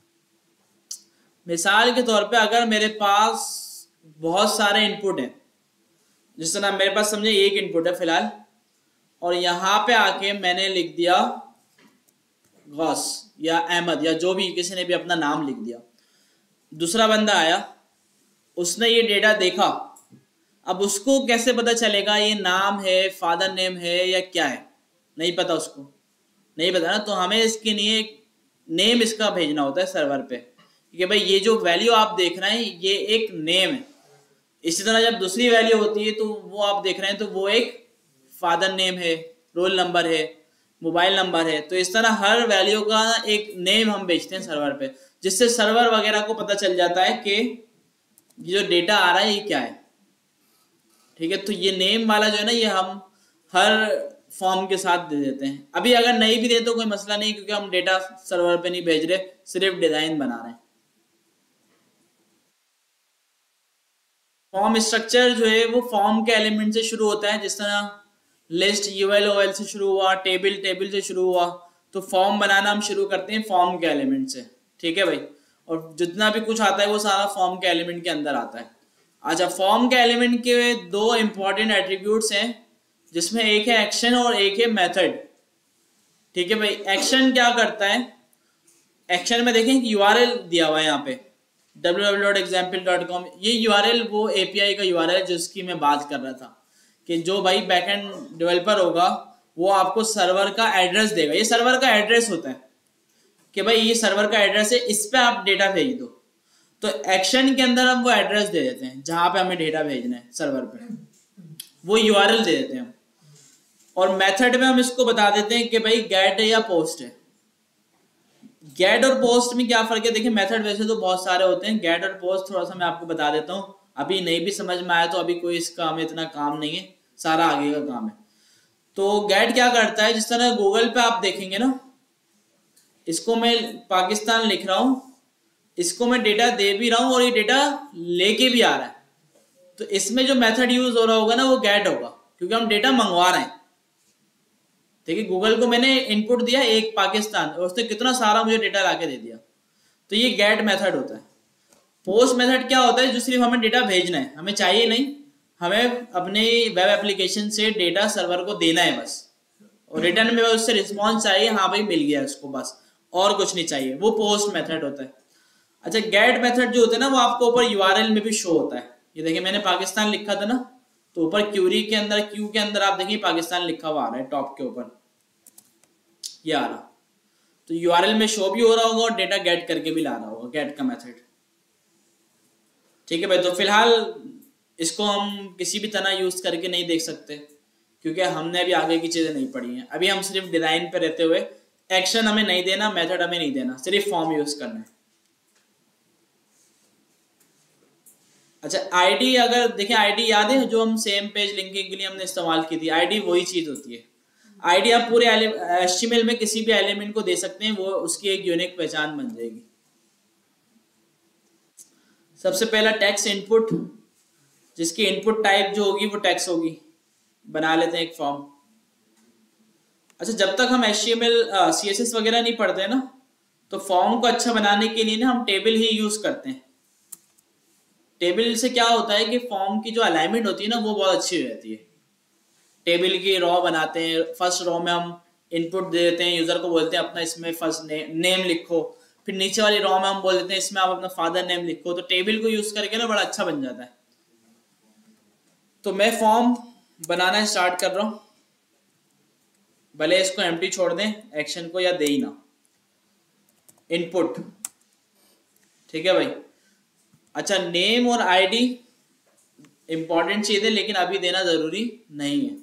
मिसाल के तौर पे अगर मेरे पास बहुत सारे इनपुट हैं, जिस तरह मेरे पास समझे एक इनपुट है फिलहाल, और यहाँ पे आके मैंने लिख दिया गौस या अहमद या जो भी, किसी ने भी अपना नाम लिख दिया। दूसरा बंदा आया, उसने ये डेटा देखा, अब उसको कैसे पता चलेगा ये नाम है, फादर नेम है या क्या है, नहीं पता, उसको नहीं पता ना। तो हमें इसके लिए नेम इसका भेजना होता है सर्वर पे कि भाई ये जो वैल्यू आप देख रहे हैं ये एक नेम है। इसी तरह जब दूसरी वैल्यू होती है तो वो आप देख रहे हैं तो वो एक फादर नेम है, रोल नंबर है मोबाइल नंबर है। तो इस तरह हर वैल्यू का एक नेम हम भेजते हैं सर्वर पे, जिससे सर्वर वगैरह को पता चल जाता है कि ये जो डेटा आ रहा है ये क्या है। ठीक है, तो ये नेम वाला जो है ना ये हम हर फॉर्म के साथ दे देते हैं। अभी अगर नहीं भी दे तो कोई मसला नहीं, क्योंकि हम डेटा सर्वर पे नहीं भेज रहे, सिर्फ डिजाइन बना रहे हैं। फॉर्म स्ट्रक्चर जो है वो फॉर्म के एलिमेंट से शुरू होता है, जिस तरह लिस्ट यूएल ओएल से शुरू हुआ, टेबल टेबल से शुरू हुआ। तो फॉर्म बनाना हम शुरू करते हैं फॉर्म के एलिमेंट से। ठीक है भाई, और जितना भी कुछ आता है वो सारा फॉर्म के एलिमेंट के अंदर आता है। अच्छा, फॉर्म के एलिमेंट के दो इंपॉर्टेंट एट्रीब्यूट्स हैं, जिसमें एक है एक्शन और एक है मेथड। ठीक है भाई, एक्शन क्या करता है? एक्शन में देखें यूआरएल दिया हुआ है यहाँ पे W W W dot example dot com. ये यूआरएल वो एपीआई का यूआरएल जिसकी मैं बात कर रहा था, कि जो भाई बैकएंड डेवलपर होगा वो आपको सर्वर का एड्रेस देगा। ये सर्वर का एड्रेस होता है कि भाई ये सर्वर का एड्रेस है, इस पे आप डेटा भेज दो। तो एक्शन के अंदर हम वो एड्रेस दे देते हैं जहां पे हमें डेटा भेजना है सर्वर पे, वो यूआरएल दे देते हैं। और मेथड में हम इसको बता देते हैं कि भाई गेट है या पोस्ट है। गेट और पोस्ट में क्या फर्क है? देखिए, मेथड वैसे तो बहुत सारे होते हैं, गेट और पोस्ट थोड़ा सा मैं आपको बता देता हूँ। अभी नहीं भी समझ में आया तो अभी कोई इसका हमें इतना काम नहीं है, सारा आगे का काम है। तो गेट क्या करता है, जिस तरह गूगल पे आप देखेंगे ना, इसको मैं पाकिस्तान लिख रहा हूं, इसको मैं डेटा दे भी रहा हूं और ये डेटा लेके भी आ रहा है। तो इसमें जो मेथड यूज हो रहा होगा ना वो गेट होगा, क्योंकि हम डेटा मंगवा रहे हैं। देखिए, गूगल को मैंने इनपुट दिया एक पाकिस्तान और उसने कितना सारा मुझे डेटा लाके दे दिया, तो ये गेट मेथड होता है। पोस्ट मेथड क्या होता है? जो सिर्फ हमें डेटा भेजना है, हमें चाहिए नहीं, हमें अपने वेब एप्लीकेशन से डेटा सर्वर को देना है बस, और रिटर्न में उससे रिस्पॉन्स चाहिए, हाँ भाई मिल गया उसको, बस और कुछ नहीं चाहिए। वो पोस्ट मेथड होता है। अच्छा, गेट मेथड जो होता है ना वो आपको ऊपर यूआरएल में भी शो होता है। ये देखिए, मैंने पाकिस्तान लिखा था ना, तो ऊपर क्यूरी के अंदर, क्यू के अंदर आप देखिए पाकिस्तान लिखा हुआ आ रहा है टॉप के ऊपर, ये आ रहा। तो यूआरएल में शो भी हो रहा होगा और डेटा गेट करके भी ला रहा होगा, गेट का मेथड। ठीक है भाई, तो फिलहाल इसको हम किसी भी तरह यूज करके नहीं देख सकते, क्योंकि हमने अभी आगे की चीजें नहीं पढ़ी हैं। अभी हम सिर्फ डिजाइन पे रहते हुए, एक्शन हमें नहीं देना, मेथड हमें नहीं देना, सिर्फ फॉर्म यूज करना है। अच्छा, आईडी अगर देखें, आईडी याद है जो हम सेम पेज लिंकिंग के लिए हमने इस्तेमाल की थी, आईडी वही चीज होती है। आईडी आप पूरे एचटीएमएल में किसी भी एलिमेंट को दे सकते हैं, वो उसकी एक यूनिक पहचान बन जाएगी। सबसे पहला टेक्स्ट इनपुट, जिसकी इनपुट टाइप जो होगी वो टेक्स्ट होगी। बना लेते हैं एक फॉर्म। अच्छा, जब तक हम एचटीएमएल सीएसएस वगैरह नहीं पढ़ते ना, तो फॉर्म को अच्छा बनाने के लिए ना हम टेबल ही यूज करते हैं। टेबल से क्या होता है कि फॉर्म की जो अलाइनमेंट होती है ना वो बहुत अच्छी हो जाती है। टेबल की रॉ बनाते हैं, फर्स्ट रॉ में हम इनपुट दे देते हैं, यूजर को बोलते हैं अपना इसमें फर्स्ट ने, नेम लिखो, फिर नीचे वाली रॉ में हम बोल देते हैं इसमें आप अपना फादर नेम लिखो। तो टेबल को यूज करके ना बड़ा अच्छा बन जाता है। तो मैं फॉर्म बनाना स्टार्ट कर रहा हूं, भले इसको एम्प्टी छोड़ दें, एक्शन को या दे ही ना। इनपुट, ठीक है भाई। अच्छा, नेम और आईडी इंपॉर्टेंट चीज है, लेकिन अभी देना जरूरी नहीं है।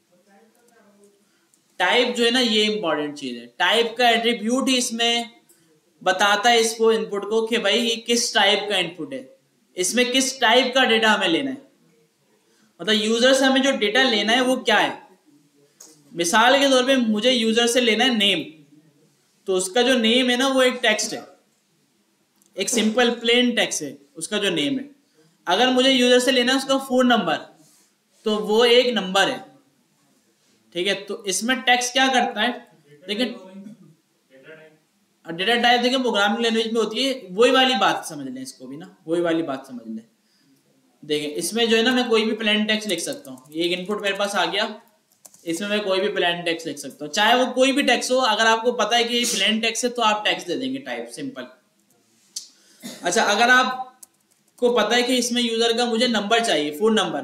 टाइप जो है ना ये इंपॉर्टेंट चीज है। टाइप का एट्रीब्यूट ही इसमें बताता है इसको इनपुट को कि भाई ये किस टाइप का इनपुट है, इसमें किस टाइप का डेटा हमें लेना है। मतलब यूजर से हमें जो डेटा लेना है वो क्या है। मिसाल के तौर पे मुझे यूजर से लेना है नेम, तो उसका जो नेम है ना वो एक टेक्स्ट है, एक सिंपल प्लेन टेक्स्ट है उसका जो नेम है। अगर मुझे यूजर से लेना है उसका फोन नंबर, तो वो एक नंबर है। ठीक है, तो इसमें टेक्स्ट क्या करता है, देखिए डेटा टाइप देखिए प्रोग्रामिंग लैंग्वेज में होती है, वही वाली बात समझ लें इसको भी ना, वही वाली बात समझ लें। देखिए इसमें जो है ना मैं कोई भी प्लेन टेक्स्ट लिख सकता हूँ। ये एक इनपुट मेरे पास आ गया, इसमें मैं कोई भी प्लेन टेक्स्ट लिख सकता हूँ, चाहे वो कोई भी टेक्स्ट हो। अगर आपको पता है कि ये प्लेन टेक्स्ट है तो आप टेक्स्ट दे देंगे टाइप सिंपल। अच्छा, अगर आपको पता है कि इसमें यूजर का मुझे नंबर चाहिए, फोन नंबर,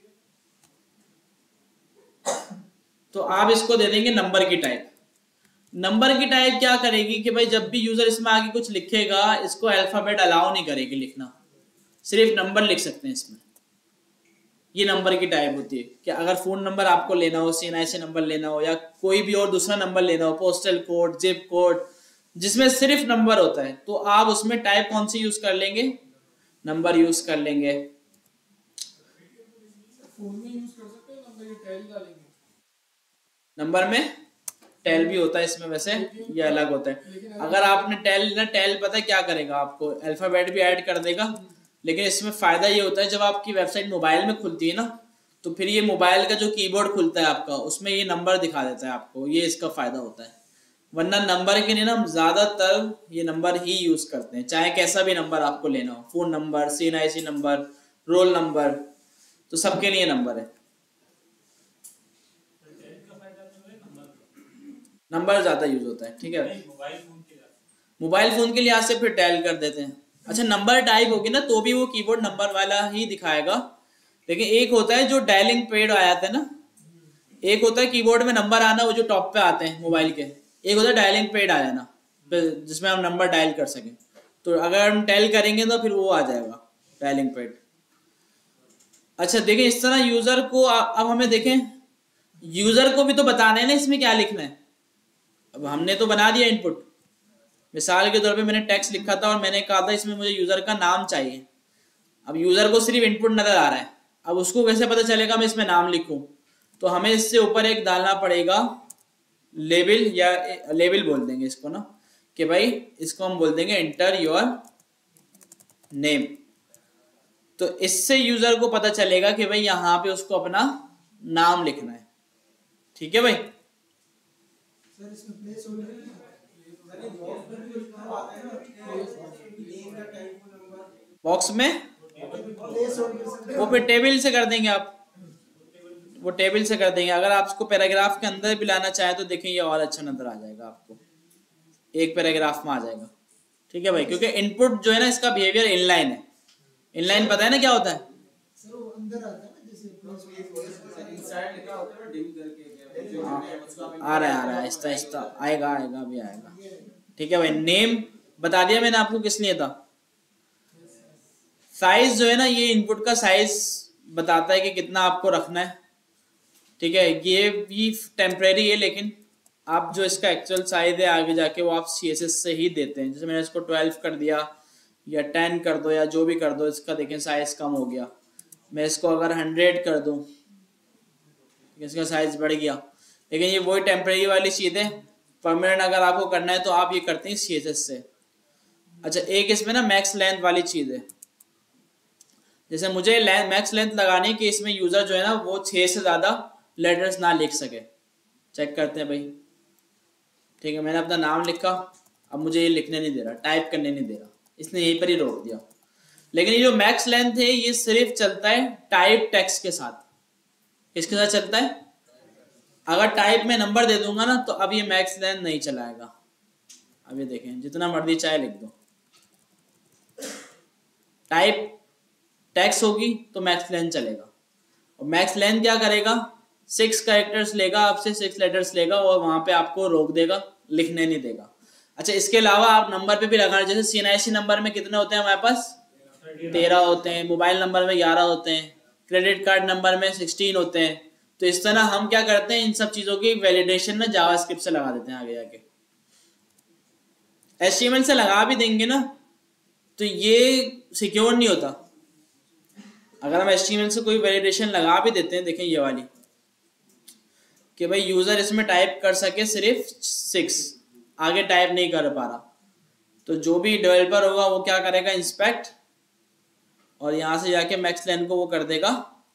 तो आप इसको दे देंगे नंबर की टाइप। नंबर की टाइप क्या करेगी कि भाई जब भी यूजर इसमें आगे कुछ लिखेगा, इसको अल्फाबेट अलाउ नहीं करेगी लिखना, सिर्फ नंबर लिख सकते हैं इसमें। ये नंबर की टाइप होती है कि अगर फोन नंबर आपको लेना हो, सीएनआईसी नंबर लेना हो, या कोई भी और दूसरा नंबर लेना हो, पोस्टल कोड, जिप कोड, जिसमें सिर्फ नंबर होता है, तो आप उसमें टाइप कौन सी यूज कर लेंगे? नंबर यूज कर लेंगे। फोन में यूज कर सकते हैं नंबर, ये टैल डालेंगे। नंबर में टेल भी होता है इसमें, वैसे ये अलग होता है। अगर आपने टेल ना, टेल पता है क्या करेगा, आपको अल्फाबेट भी ऐड कर देगा, लेकिन इसमें फायदा ये होता है जब आपकी वेबसाइट मोबाइल में खुलती है ना, तो फिर ये मोबाइल का जो कीबोर्ड खुलता है आपका, उसमें ये नंबर दिखा देता है आपको, ये इसका फायदा होता है। वरना नंबर के लिए ना हम ज्यादातर ये नंबर ही यूज करते हैं, चाहे कैसा भी नंबर आपको लेना हो, phone number, CNIC number, roll number, तो सबके लिए नंबर है। नंबर ज्यादा यूज होता है, ठीक है। मोबाइल फोन के लिहाज से फिर डायल कर देते हैं। अच्छा, नंबर टाइप होगी ना तो भी वो कीबोर्ड नंबर वाला ही दिखाएगा, लेकिन एक होता है जो डायलिंग पैड आया था ना, एक होता है कीबोर्ड में नंबर आना, वो जो टॉप पे आते हैं मोबाइल के, एक होता है डायलिंग पैड आ जाना जिसमें हम नंबर डायल कर सकें। तो अगर हम डायल करेंगे तो फिर वो आ जाएगा डायलिंग पैड। अच्छा देखें, इस तरह यूजर को, अब हमें देखें यूजर को भी तो बताना है ना इसमें क्या लिखना है। अब हमने तो बना दिया इनपुट, मिसाल के तौर पे मैंने टेक्स्ट लिखा था और मैंने कहा था इसमें मुझे यूजर का नाम चाहिए। अब यूजर को सिर्फ इनपुट नजर आ रहा है, अब उसको कैसे पता चलेगा मैं इसमें नाम लिखूं? तो हमें इससे ऊपर एक डालना पड़ेगा लेबल, या लेबल बोल देंगे इसको ना, कि भाई इसको हम बोल देंगे एंटर योर नेम। तो इससे यूजर को पता चलेगा कि भाई यहाँ पे उसको अपना नाम लिखना है, ठीक है भाई। सर इसमें प्लेस होल्डर बॉक्स में वो फिर टेबल से कर देंगे आप, वो टेबल से कर देंगे। अगर आप उसको पैराग्राफ के अंदर भी लाना चाहे तो देखें ये और अच्छा नजर आ जाएगा आपको, एक पैराग्राफ में आ जाएगा, ठीक है भाई। क्योंकि इनपुट जो है ना इसका बिहेवियर इनलाइन है। इनलाइन पता है ना क्या होता है? सर वो अंदर आता है ना, जैसे इनसाइड लिखा होता है ना डिम करके, आ रहा है आ रहा है आहिस्ता आहिस्ता आएगा आएगा भी आएगा, ठीक है भाई। नेम बता दिया मैंने आपको किस लिए था। साइज जो है ना, ये इनपुट का साइज बताता है कि कितना आपको रखना है, ठीक है। ये भी टेम्परेरी है, लेकिन आप जो इसका एक्चुअल साइज है आगे जाके वो आप सीएसएस से ही देते हैं। जैसे मैंने इसको ट्वेल्व कर दिया या टेन कर दो या जो भी कर दो, इसका देखें साइज कम हो गया। मैं इसको अगर हंड्रेड कर दूं, इसका साइज बढ़ गया। लेकिन ये वही टेम्परेरी वाली चीज है, परमानेंट अगर आपको करना है तो आप ये करते हैं सीएसएस से। अच्छा, एक इसमें ना मैक्स लेंथ वाली चीज है, जैसे मुझे मैक्स लेंथ लगानी कि इसमें यूजर जो है ना वो छह से ज्यादा लेटर्स ना लिख सके। चेक करते हैं भाई, ठीक है। मैंने अपना नाम लिखा, अब मुझे ये लिखने नहीं दे रहा, टाइप करने नहीं दे रहा, इसने यहीं पर ही रोक दिया। लेकिन ये जो मैक्स लेंथ है ये सिर्फ चलता है टाइप टेक्स्ट के साथ। किसके साथ चलता है? अगर टाइप में नंबर दे दूंगा ना तो अब ये मैक्स लेंथ नहीं चलाएगा। अब ये देखें, जितना मर्जी चाहे लिख दो, टाइप टेक्स्ट होगी तो मैक्स लेंथ चलेगा। और मैक्स लेंथ क्या करेगा? सिक्स कैरेक्टर्स लेगा आपसे, सिक्स लेटर्स लेगा और वहां पे आपको रोक देगा, लिखने नहीं देगा। अच्छा, इसके अलावा आप नंबर पे भी लगाना, जैसे सीएनआईसी नंबर में कितने होते हैं हमारे पास? तेरह होते हैं। मोबाइल नंबर में ग्यारह होते हैं। क्रेडिट कार्ड नंबर में सिक्सटीन होते हैं। तो इस तरह हम क्या करते हैं, इन सब चीजों की वैलिडेशन ना जावास्क्रिप्ट से लगा देते हैं आगे जाके। एचटीएमएल से लगा भी देंगे ना तो ये सिक्योर नहीं होता। अगर हम एचटीएमएल से कोई वैलिडेशन लगा भी देते हैं, देखें ये वाली, कि भाई यूजर इसमें टाइप कर सके सिर्फ सिक्स, आगे टाइप नहीं कर पा रहा, तो जो भी डेवलपर होगा वो क्या करेगा, इंस्पेक्ट, और यहां से जाके मैक्स लेंथ को वो कर देगा,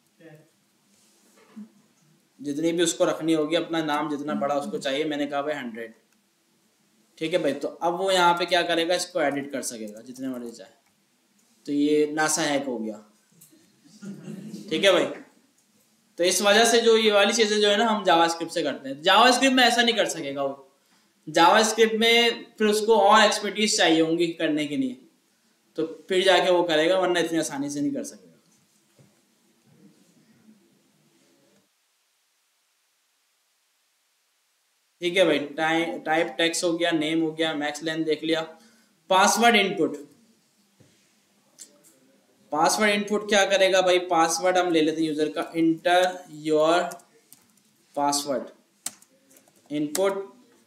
जितनी भी उसको रखनी होगी, अपना नाम जितना बड़ा उसको चाहिए, मैंने कहा भाई हंड्रेड, ठीक है भाई। तो अब वो यहाँ पे क्या करेगा, इसको एडिट कर सकेगा जितने मर्जी चाहे। तो ये नासा हैक हो गया, ठीक है भाई। तो इस वजह से जो ये वाली चीजें जो है ना हम जावास्क्रिप्ट से करते हैं। जावास्क्रिप्ट में ऐसा नहीं कर सकेगा वो। जावास्क्रिप्ट में फिर उसको और एक्सपर्टीज चाहिए होंगी करने के लिए, तो फिर जाके वो करेगा, वरना इतनी आसानी से नहीं कर सकेगा। ठीक है भाई, टाइप टाइप टेक्स्ट हो गया, नेम हो गया, मैक्स लेंथ देख लिया। पासवर्ड इनपुट, पासवर्ड इनपुट क्या करेगा भाई, पासवर्ड हम ले लेते हैं यूजर का, enter your password, input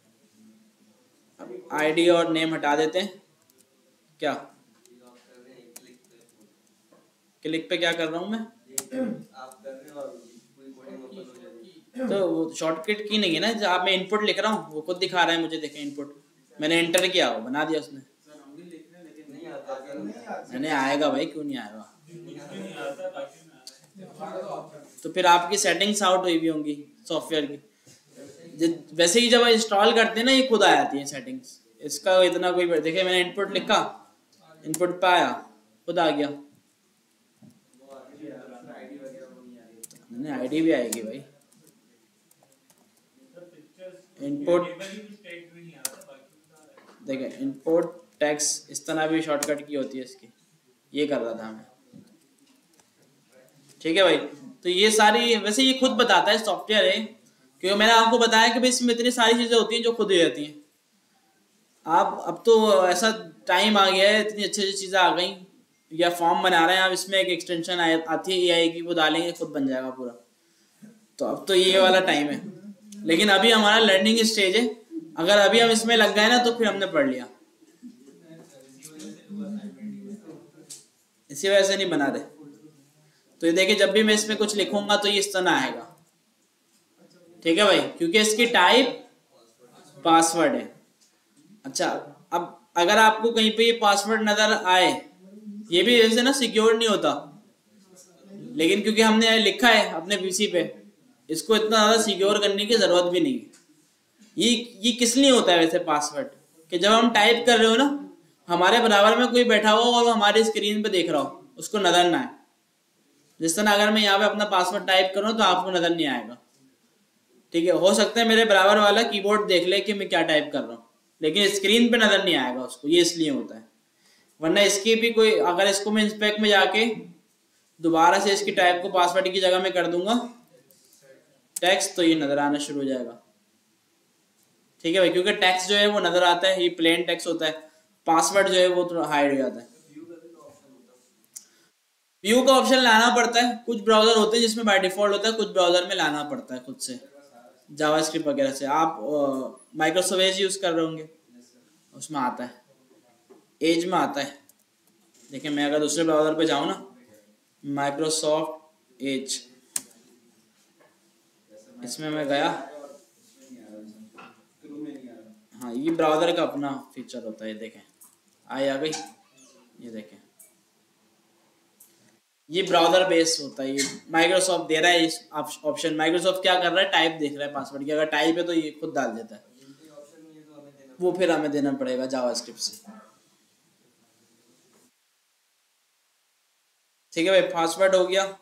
ID और नेम हटा देते हैं। क्या क्लिक पे क्या कर रहा हूं मैं, आप करने और पूरी कोडिंग ओपन हो जाएगी। तो वो शॉर्टकट की नहीं है ना, जब आप मैं इनपुट लिख रहा हूँ वो खुद दिखा रहा है मुझे, देखें इनपुट मैंने एंटर किया वो बना दिया उसने। सर हम भी लिख रहे हैं लेकिन नहीं आता सर। मैंने आएगा भाई, क्यों नहीं आएगा, तो फिर आपकी सेटिंग्स आउट हुई भी होंगी सॉफ्टवेयर की। ज- वैसे ही जब इंस्टॉल करते हैं ना ये खुद आ जाती है सेटिंग्स, इसका इतना कोई, देखिए मैंने इनपुट लिखा, इनपुट पे आया खुद आ गया। वो आगे भी आ रहा है आईडी वगैरह वो नहीं आ रही। मैंने आईडी भी आएगी भाई, इनपुट देखे इनपुट टैक्स, इस तरह भी शॉर्टकट की होती है इसकी, ये कर रहा था मैं। ठीक है भाई, तो ये सारी वैसे ये खुद बताता है सॉफ्टवेयर है, क्योंकि मैंने आपको बताया कि भाई इसमें इतनी सारी चीजें होती हैं जो खुद हो जाती हैं। आप अब तो ऐसा टाइम आ गया है, इतनी अच्छी अच्छी चीजें आ गई, या फॉर्म बना रहे हैं आप, इसमें एक एक्सटेंशन आती है एआई की, वो डालेंगे खुद बन जाएगा पूरा। तो अब तो ये वाला टाइम है, लेकिन अभी हमारा लर्निंग स्टेज है, अगर अभी हम इसमें लग गए ना तो फिर हमने पढ़ लिया। इसी वजह से नहीं बना रहे। तो ये देखिए जब भी मैं इसमें कुछ लिखूंगा तो ये इस तरह आएगा, ठीक है भाई, क्योंकि इसकी टाइप पासवर्ड है। अच्छा, अब अगर आपको कहीं पे ये पासवर्ड नजर आए, ये भी जैसे ना सिक्योर नहीं होता, लेकिन क्योंकि हमने लिखा है अपने पीसी पे, इसको इतना ज्यादा सिक्योर करने की जरूरत भी नहीं है। ये ये किस लिए होता है वैसे पासवर्ड, कि जब हम टाइप कर रहे हो ना, हमारे बराबर में कोई बैठा हो और वो हमारी स्क्रीन पे देख रहा हो, उसको नजर ना आए। जिस तरह अगर मैं यहाँ पे अपना पासवर्ड टाइप करूँ तो आपको नजर नहीं आएगा, ठीक है। हो सकता है मेरे बराबर वाला कीबोर्ड देख ले कि मैं क्या टाइप कर रहा हूँ, लेकिन स्क्रीन पे नजर नहीं आएगा उसको, ये इसलिए होता है। वरना इसकी भी कोई, अगर इसको मैं इंस्पेक्ट में जाके दोबारा से इसकी टाइप को पासवर्ड की जगह में कर दूंगा टेक्स्ट, तो ये नजर आना शुरू हो जाएगा, ठीक है भाई, क्योंकि टेक्स्ट जो है वो नजर आता है, ये प्लेन टेक्स्ट होता है, पासवर्ड जो है वो थोड़ा हाइड हो जाता है। व्यू का ऑप्शन लाना पड़ता है, कुछ ब्राउजर होते हैं जिसमें बाय डिफॉल्ट होता है, कुछ ब्राउजर में लाना पड़ता है खुद से, जावास्क्रिप्ट वगैरह से। आप माइक्रोसॉफ्ट एज यूज कर रहे होंगे, उसमें आता है, एज में आता है। देखिए मैं अगर दूसरे ब्राउजर पे जाऊँ ना, माइक्रोसॉफ्ट एज, इसमें मैं गया, हाँ ये ब्राउजर का अपना फीचर होता है, देखें आई आ गई, ये देखें ये ब्राउजर बेस होता है, ये माइक्रोसॉफ्ट दे रहा है इस ऑप्शन। माइक्रोसॉफ्ट क्या कर रहा है, टाइप देख रहा है पासवर्ड की, अगर टाइप है तो ये खुद डाल देता है, वो फिर हमें देना पड़ेगा जावास्क्रिप्ट से, ठीक है भाई। पासवर्ड हो गया,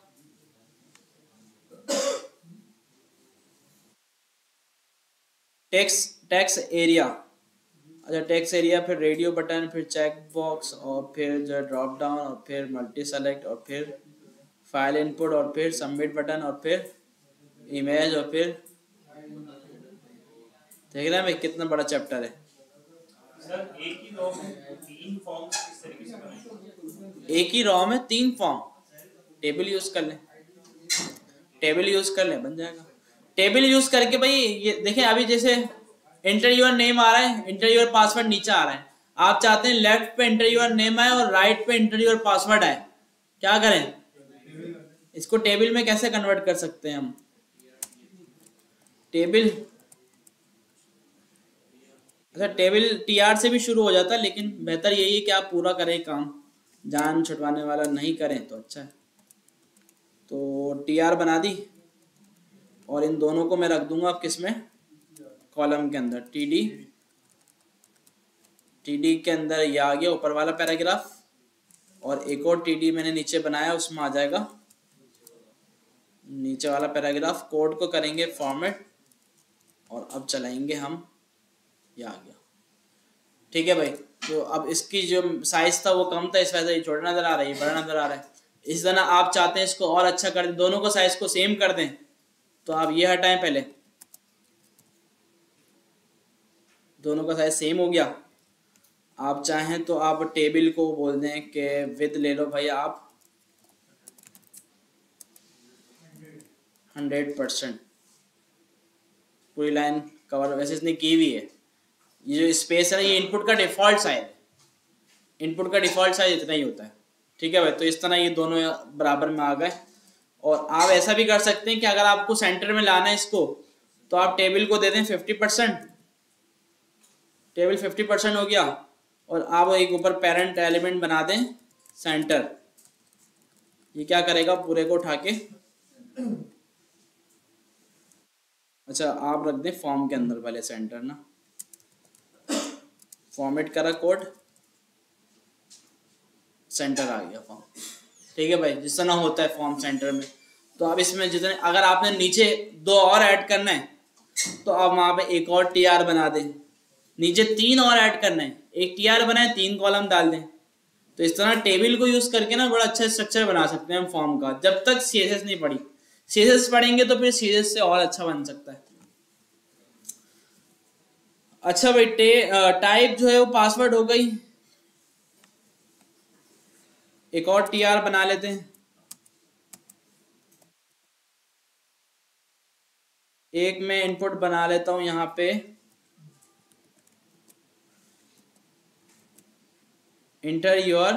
टेक्स्ट टेक्स्ट एरिया, अच्छा टेक्स्ट एरिया, फिर रेडियो बटन, फिर चेक बॉक्स, और फिर जो ड्रॉप डाउन, और फिर मल्टी सेलेक्ट, और फिर फाइल इनपुट, और फिर सबमिट बटन, और फिर इमेज, और फिर देख रहे हैं भाई कितना बड़ा चैप्टर है। सर एक ही रॉ में तीन फॉर्म्स किस तरीके से बनाएंगे? एक ही रॉ में तीन फॉर्म, टेबल यूज कर लें, टेबल यूज कर लें बन जाएगा। टेबल यूज करके भाई ये देखें, अभी जैसे एंटर योर नेम आ रहा है, एंटर योर पासवर्ड नीचे आ रहा है, आप चाहते हैं लेफ्ट पे एंटर योर नेम आए और राइट पे एंटर योर पासवर्ड आए, क्या करें, इसको टेबल में कैसे कन्वर्ट कर सकते हैं हम, टेबल, अच्छा टेबल टीआर से भी शुरू हो जाता है, लेकिन बेहतर यही है कि आप पूरा करें काम, जान छुटवाने वाला नहीं करें तो अच्छा है। तो टीआर बना दी, और इन दोनों को मैं रख दूंगा अब किस में, कॉलम के अंदर, टीडी, टीडी के अंदर ये आ गया ऊपर वाला पैराग्राफ, और एक और टीडी मैंने नीचे बनाया उसमें आ जाएगा नीचे वाला पैराग्राफ। कोड को करेंगे फॉर्मेट, और अब चलाएंगे हम, ये आ गया, ठीक है भाई। तो अब इसकी जो साइज था वो कम था, इस वजह से ये छोटा नजर आ रहा है, ये बड़ा नजर आ रहा है। इस तरह आप चाहते हैं इसको और अच्छा कर दें, दोनों को साइज को सेम कर दें, तो आप ये हटाएं, पहले दोनों का साइज सेम हो गया। आप चाहें तो आप टेबल को बोल दें कि विद ले लो भाई आप हंड्रेड परसेंट पूरी लाइन कवर वैसे इसने की हुई है। ये जो स्पेस है ना, ये इनपुट का डिफॉल्ट साइज है, इनपुट का डिफॉल्ट साइज इतना ही होता है। ठीक है भाई, तो इस तरह ये दोनों बराबर में आ गए। और आप ऐसा भी कर सकते हैं कि अगर आपको सेंटर में लाना है इसको, तो आप टेबल को दे दें fifty percent, table fifty percent हो गया, और आप एक ऊपर पेरेंट एलिमेंट बना दें सेंटर। ये क्या करेगा, पूरे को उठा के, अच्छा आप रख दें फॉर्म के अंदर पहले सेंटर ना, फॉर्मेट करा कोड, सेंटर आ गया फॉर्म। ठीक है भाई, जिस तरह होता है फॉर्म सेंटर में। तो अब इसमें जितने, अगर आपने नीचे दो और ऐड करना है तो आप वहां पे एक और टी आर बना दें, नीचे तीन और ऐड करना है, एक टी आर बनाए, तीन कॉलम डाल दें। तो इस तरह टेबल को यूज करके ना बड़ा अच्छा स्ट्रक्चर बना सकते हैं हम फॉर्म का, जब तक सी एस एस नहीं पढ़ी। सी एस एस पढ़ेंगे तो फिर सी एस एस से और अच्छा बन सकता है। अच्छा भाई, टाइप जो है वो पासवर्ड हो गई, एक और टी आर बना लेते हैं। एक मैं इनपुट बना लेता हूं यहां पे, enter your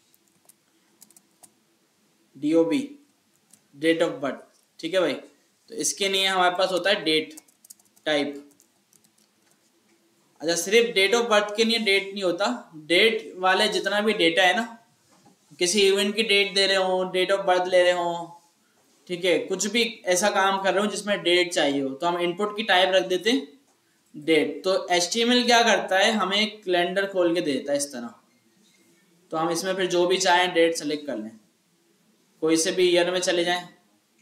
DOB, date of birth. ठीक है भाई, तो इसके लिए हमारे पास होता है डेट टाइप। अच्छा, सिर्फ डेट ऑफ बर्थ के लिए डेट नहीं होता, डेट वाले जितना भी डेटा है ना, किसी इवेंट की डेट दे रहे हो, डेट ऑफ बर्थ ले रहे हो, ठीक है, कुछ भी ऐसा काम कर रहे हो जिसमें डेट चाहिए हो, तो हम इनपुट की टाइप रख देते हैं डेट। तो एच टी एम एल क्या करता है, हमें कैलेंडर खोल के देता है इस तरह। तो हम इसमें फिर जो भी चाहें डेट सेलेक्ट कर लें, कोई से भी ईयर में चले जाएं।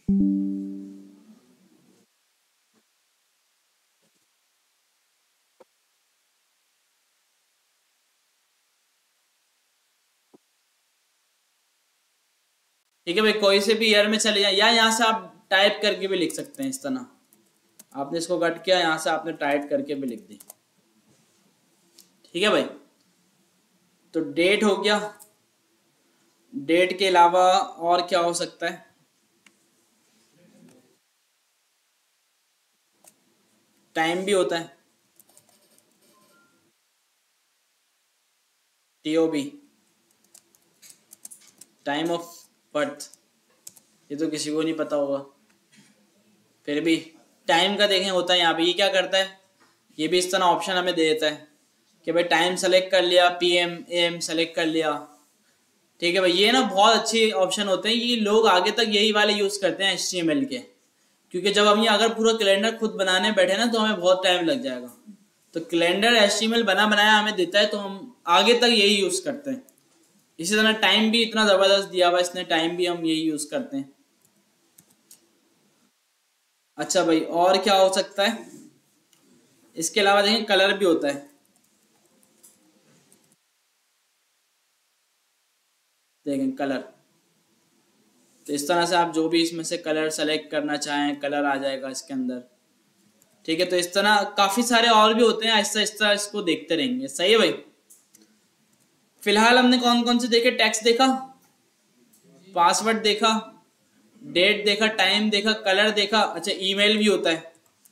ठीक है भाई, कोई से भी ईयर में चले जाएं, या यहाँ से आप टाइप करके भी लिख सकते हैं इस तरह। आपने इसको कट किया, यहाँ से आपने टाइप करके भी लिख दी। ठीक है भाई, तो डेट हो गया। डेट के अलावा और क्या हो सकता है, टाइम भी होता है, टीओबी, टाइम ऑफ बर्थ। ये तो किसी को नहीं पता होगा, फिर भी टाइम का देखें होता है यहाँ पे। ये क्या करता है, ये भी इस तरह ऑप्शन हमें दे देता है कि भाई टाइम सेलेक्ट कर लिया, पीएम एएम सेलेक्ट कर लिया। ठीक है भाई, ये ना बहुत अच्छे ऑप्शन होते हैं, ये लोग आगे तक यही वाले यूज करते हैं एच टी एम एल के, क्योंकि जब हम ये अगर पूरा कैलेंडर खुद बनाने बैठे ना तो हमें बहुत टाइम लग जाएगा। तो calendar H T M L बना बनाया हमें देता है, तो हम आगे तक यही यूज करते हैं। इसी तरह टाइम भी इतना जबरदस्त दिया हुआ इसने, टाइम भी हम यही यूज करते हैं। अच्छा भाई, और क्या हो सकता है, इसके अलावा देखें कलर भी होता है। देखें कलर, तो इस तरह से आप जो भी इसमें से कलर सेलेक्ट करना चाहें, कलर आ जाएगा इसके अंदर। ठीक है, तो इस तरह काफी सारे और भी होते हैं, आहिस्ता आहिस्ता इसको देखते रहेंगे। सही है भाई, फिलहाल हमने कौन कौन से देखे, टेक्स्ट देखा, पासवर्ड देखा, डेट देखा, टाइम देखा, कलर देखा। अच्छा, ईमेल भी होता है,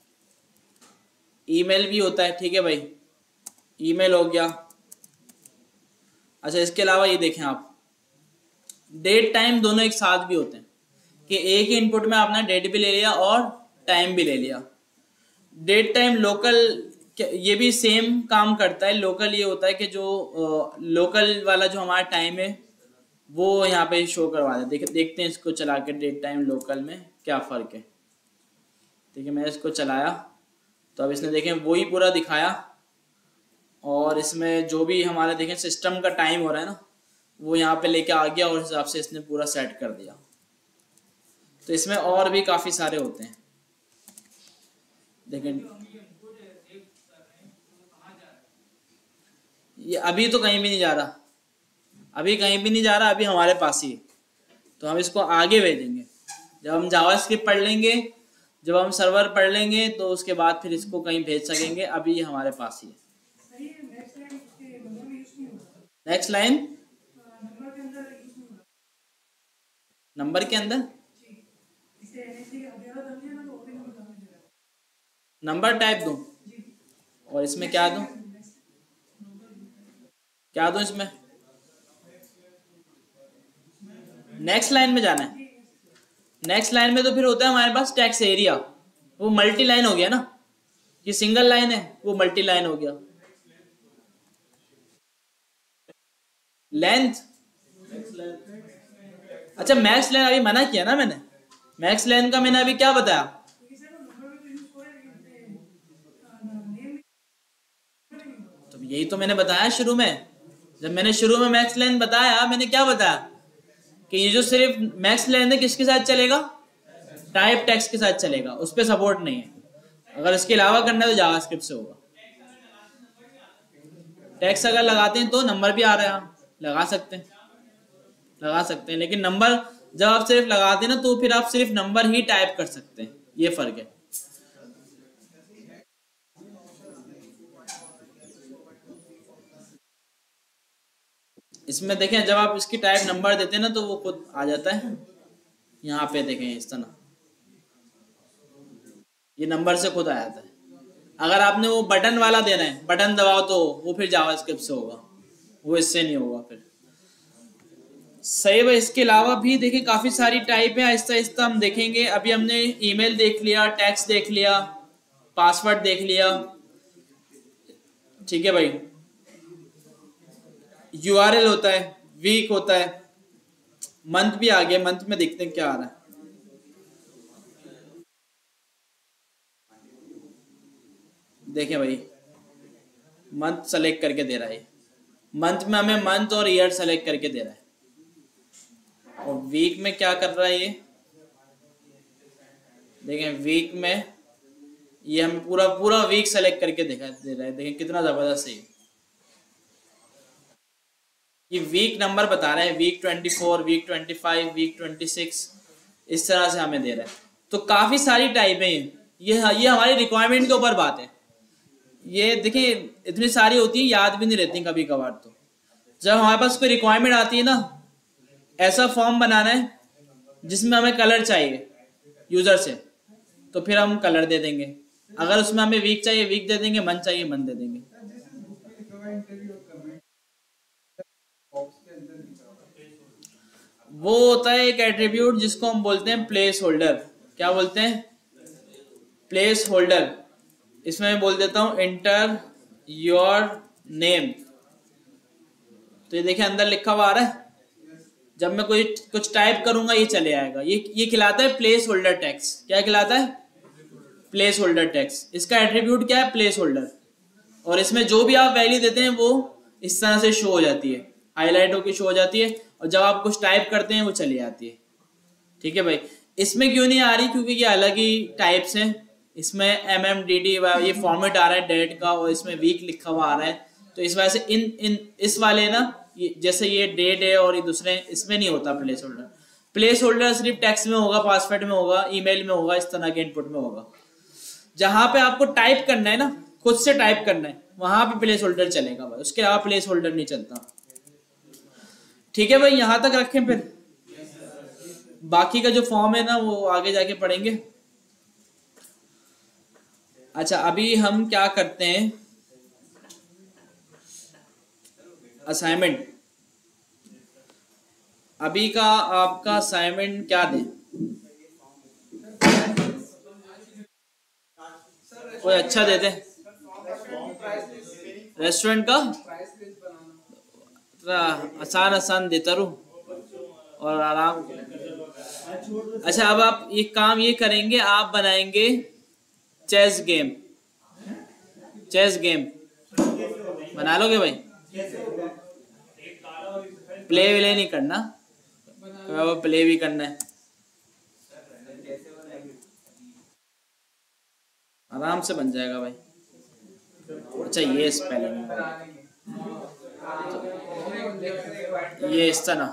ईमेल भी होता है। ठीक है भाई, ईमेल हो गया। अच्छा, इसके अलावा ये देखें आप, डेट टाइम दोनों एक साथ भी होते हैं, कि एक ही इनपुट में आपने डेट भी ले लिया और टाइम भी ले लिया। डेट टाइम लोकल, ये भी सेम काम करता है। लोकल ये होता है कि जो लोकल वाला जो हमारा टाइम है वो यहाँ पे शो करवा दे। देख देखते हैं इसको चला के, डेट टाइम लोकल में क्या फ़र्क है। ठीक है, मैं इसको चलाया तो अब इसने देखें वही पूरा दिखाया, और इसमें जो भी हमारे देखें सिस्टम का टाइम हो रहा है ना, वो यहाँ पे लेके आ गया और हिसाब से इसने पूरा सेट कर दिया। तो इसमें और भी काफ़ी सारे होते हैं। देखें, ये अभी तो कहीं भी नहीं जा रहा, अभी कहीं भी नहीं जा रहा, अभी हमारे पास ही है। तो हम इसको आगे भेजेंगे जब हम जावास्क्रिप्ट पढ़ लेंगे, जब हम सर्वर पढ़ लेंगे, तो उसके बाद फिर इसको कहीं भेज सकेंगे। अभी ये हमारे पास ही है। नेक्स्ट लाइन नंबर के अंदर, नंबर टाइप दूं और इसमें क्या दूं, क्या दूं इसमें? नेक्स्ट लाइन में जाना है। नेक्स्ट लाइन में तो फिर होता है हमारे पास टेक्स्ट एरिया, वो मल्टी लाइन हो गया ना, ये सिंगल लाइन है वो मल्टी लाइन हो गया। लेंथ, अच्छा मैक्स लेंथ अभी मना किया ना मैंने, मैक्स लेंथ का मैंने अभी क्या बताया? तो यही तो मैंने बताया शुरू में, जब मैंने शुरू में मैक्स लेंथ बताया मैंने क्या बताया कि ये जो सिर्फ मैक्स लेंथ है किसके साथ चलेगा? टाइप टेक्स्ट के साथ चलेगा, उस पर सपोर्ट नहीं है। अगर इसके अलावा करना है तो जावास्क्रिप्ट से होगा। टेक्स्ट अगर लगाते हैं तो नंबर भी आ रहा है, लगा सकते हैं लगा सकते हैं लेकिन नंबर जब आप सिर्फ लगाते हैं ना तो फिर आप सिर्फ नंबर ही टाइप कर सकते हैं, ये फर्क है। इसमें देखें जब आप इसकी टाइप नंबर देते हैं ना तो वो खुद आ जाता है, यहाँ पे देखें इस तरह ये नंबर से खुद आ जाता है। अगर आपने वो बटन वाला देना है, बटन दबाओ तो वो फिर जावास्क्रिप्ट से होगा, वो इससे नहीं होगा फिर। सही है। इसके अलावा भी देखिए काफी सारी टाइप है, आहिस्ता आहिस्ता हम देखेंगे। अभी हमने ईमेल देख लिया, टेक्स्ट देख लिया, पासवर्ड देख लिया, ठीक है भाई। यूआरएल होता है, वीक होता है, मंथ भी आ गया, मंथ में देखते हैं क्या आ रहा है। देखें भाई मंथ सेलेक्ट करके दे रहा है, मंथ में हमें मंथ और ईयर सेलेक्ट करके दे रहा है। और वीक में क्या कर रहा है ये देखें, वीक में ये हमें पूरा पूरा वीक सेलेक्ट करके देखा दे रहा है। देखें कितना जबरदस्त है ये वीक नंबर बता रहे हैं, week twenty four, week twenty five, week twenty six, इस तरह से हमें दे रहा है। तो काफी सारी टाइप है ये ये हमारी रिक्वायरमेंट के ऊपर बात है। ये देखिए इतनी सारी होती है, याद भी नहीं रहती कभी कभार। तो जब हमारे पास कोई रिक्वायरमेंट आती है ना, ऐसा फॉर्म बनाना है जिसमें हमें कलर चाहिए यूजर से, तो फिर हम कलर दे देंगे। अगर उसमें हमें वीक चाहिए वीक दे देंगे, मंथ चाहिए मंथ दे देंगे। वो होता है एक एट्रीब्यूट जिसको हम बोलते हैं प्लेस होल्डर। क्या बोलते हैं? Placeholder. इसमें मैं बोल देता हूं एंटर योर नेम। तो ये देखिए अंदर लिखा हुआ आ रहा है, जब मैं कोई कुछ टाइप करूंगा ये चले आएगा। ये ये खिलाता है प्लेस होल्डर टेक्स्ट। क्या खिलाता है? Placeholder text. इसका एट्रीब्यूट क्या है? Placeholder. और इसमें जो भी आप वैल्यू देते हैं वो इस तरह से शो हो जाती है, हाईलाइट होकर शो हो जाती है, और जब आप कुछ टाइप करते हैं वो चली जाती है। ठीक है भाई। इसमें क्यों नहीं आ रही? क्योंकि ये अलग ही टाइप्स हैं। इसमें एम एम डी डी ये फॉर्मेट आ रहा है डेट का, और इसमें वीक लिखा हुआ आ रहा है। तो इस वजह से इन इन इस वाले ना ये, जैसे ये डेट है और ये दूसरे, इसमें नहीं होता प्लेस होल्डर। प्लेस होल्डर सिर्फ टेक्स्ट में होगा, पासवर्ड में होगा, ईमेल में होगा, इस तरह के इनपुट में होगा। जहां पे आपको टाइप करना है ना, खुद से टाइप करना है, वहां पे प्लेस होल्डर चलेगा भाई, उसके अलावा प्लेस होल्डर नहीं चलता। ठीक है भाई, यहां तक रखें, फिर बाकी का जो फॉर्म है ना वो आगे जाके पढ़ेंगे। अच्छा अभी हम क्या करते हैं, असाइनमेंट। अभी का आपका असाइनमेंट क्या दें? कोई अच्छा देते हैं रेस्टोरेंट का, आसान आसान देता रहूं और आराम। अच्छा अब आप ये काम ये करेंगे, आप बनाएंगे चेस गेम। चेस गेम बना लोगे भाई? प्ले विले नहीं करना, प्ले भी करना है, आराम से बन जाएगा भाई। अच्छा ये स्पेलिंग, ये इस तरह,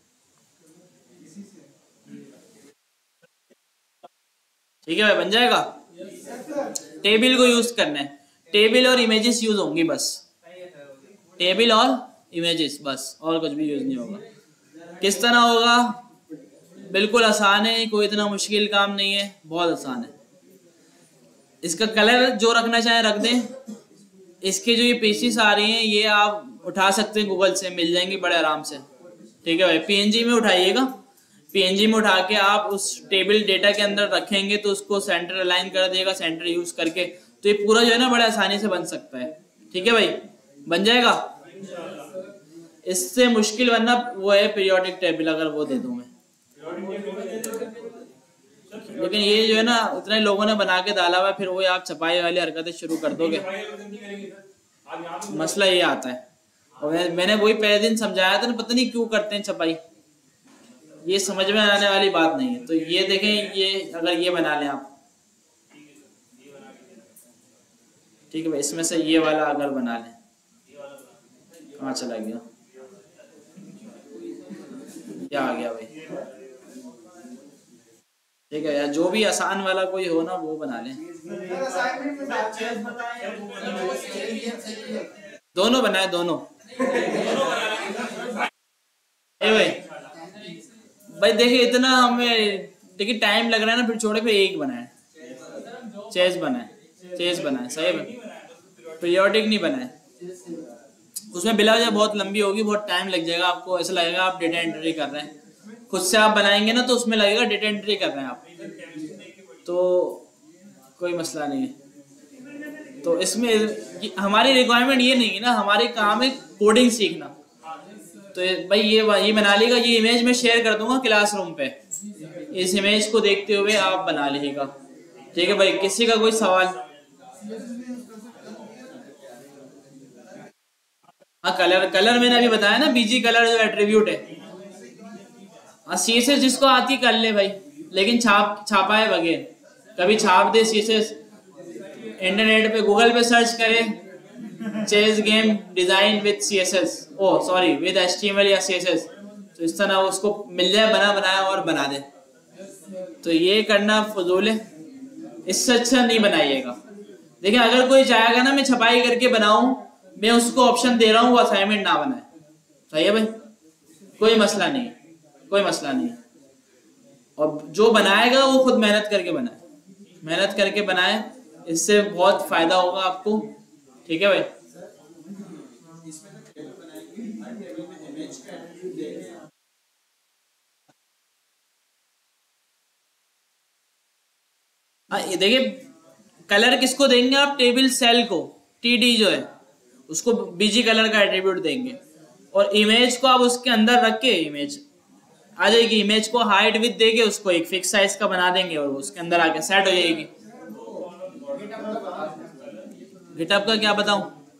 ठीक है भाई बन जाएगा। टेबल को यूज करना है, टेबल और इमेजेस यूज होंगी बस, टेबल और इमेजेस बस, और कुछ भी यूज नहीं होगा। किस तरह होगा? बिल्कुल आसान है, कोई इतना मुश्किल काम नहीं है, बहुत आसान है। इसका कलर जो रखना चाहे रख दें। इसके जो ये पीसीस आ रही हैं ये आप उठा सकते हैं, गूगल से मिल जाएंगी बड़े आराम से। ठीक है भाई, पीएनजी में उठाइएगा। पीएनजी में उठा के आप उस टेबल डेटा के अंदर रखेंगे तो उसको सेंटर अलाइन कर देगा, सेंटर यूज करके। तो ये पूरा जो है ना बड़े आसानी से बन सकता है। ठीक है भाई, बन जाएगा। इससे मुश्किल बनना वो है पीरियोडिक टेबल, अगर वो दे दूं मैं। लेकिन ये जो है ना इतने लोगों ने बना के डाला हुआ है, फिर वो आप छपाई वाली हरकतें शुरू कर दोगे, मसला ये आता है। और मैंने वही पहले दिन समझाया था ना, पता नहीं क्यों करते हैं छपाई, ये समझ में आने वाली बात नहीं है। तो ये देखें, ये अगर ये बना लें आप, ठीक है भाई, इसमें से ये वाला अगर बना लें, कहाँ चला गया, क्या आ गया भाई। ठीक है यार, जो भी आसान वाला कोई हो ना वो बना लें। दोनों बनाए, दोनों ए भाई भाई देखिए इतना हमें देखिए टाइम लग रहा है ना, फिर छोड़े फिर एक बनाए, चेस बनाए, चेस बनाए, सही है, पीरियोडिक नहीं बनाए। उसमें बिला वजह बहुत लंबी होगी, बहुत टाइम लग जाएगा आपको, ऐसा लगेगा आप डेटा एंट्री कर रहे हैं। खुद से आप बनाएंगे ना तो उसमें लगेगा डेटा एंट्री कर रहे हैं आप, तो कोई मसला नहीं है। तो इसमें हमारी रिक्वायरमेंट ये नहीं है ना, हमारी काम है कोडिंग सीखना। तो भाई ये ये बना लेगा, ये इमेज मैं शेयर कर दूंगा क्लासरूम पे, इस इमेज को देखते हुए आप बना लीजिएगा। ठीक है भाई, किसी का कोई सवाल? हाँ, कलर कलर मैंने अभी बताया ना, बीजी कलर जो एट्रीब्यूट है। हाँ, सीएसएस जिसको आती कर ले भाई, लेकिन छाप छापा है बगैर, कभी छाप दे सीएसएस, इंटरनेट पे गूगल पे सर्च करे chess game design with CSS, oh sorry with HTML या सीएसएस, तो इस तरह उसको मिल जाए बना बनाया और बना दे। तो ये करना फजूल है, इससे अच्छा नहीं बनाइएगा। देखिए अगर कोई चाहेगा ना मैं छपाई करके बनाऊं, मैं उसको ऑप्शन दे रहा हूँ वो असाइनमेंट ना बनाए, सही है भाई, कोई मसला नहीं, कोई मसला नहीं। और जो बनाएगा वो खुद मेहनत करके बनाए, मेहनत करके बनाए, इससे बहुत फायदा होगा आपको। ठीक है भाई, हाँ ये देखिए कलर किसको देंगे आप, टेबल सेल को, टीडी जो है उसको बीजी कलर का एट्रीब्यूट देंगे, और इमेज को आप उसके अंदर रख के इमेज आ जाएगी, इमेज को हाइट विथ देके उसको एक फिक्स साइज का बना देंगे और उसके अंदर आके सेट हो जाएगी। गिटहब का क्या बताऊं,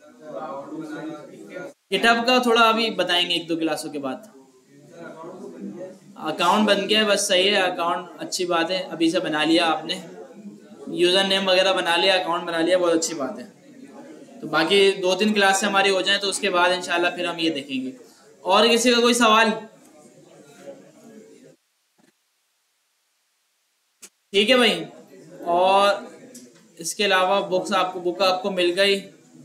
गिटहब का थोड़ा अभी बताएंगे एक दो क्लासों के बाद। अकाउंट बन गया है, बस सही है, अकाउंट अच्छी बात है, अभी से बना लिया आपने, यूजर नेम वगैरह बना लिया, अकाउंट बना लिया, बहुत अच्छी बात है। तो बाकी दो तीन क्लास से हमारी हो जाए तो उसके बाद इंशाल्लाह फिर हम ये देखेंगे। और किसी का कोई सवाल? ठीक है भाई, और इसके अलावा बुक्स आपको बुक आपको मिल गई।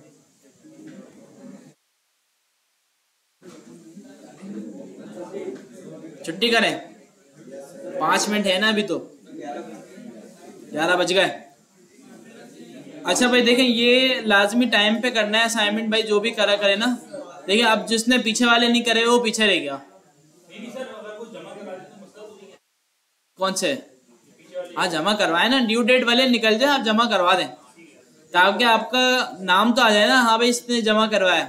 छुट्टी करें, पांच मिनट है ना अभी, तो ग्यारह बज गए। अच्छा भाई देखें, ये लाजमी टाइम पे करना है असाइनमेंट भाई, जो भी करा करे ना। देखिए अब जिसने पीछे वाले नहीं करे वो पीछे रह गया। कौन से? हाँ जमा करवाए ना, ड्यू डेट वाले निकल जाए आप जमा करवा दें, ताकि आपका नाम तो आ जाए ना, हाँ भाई इसने जमा करवाया।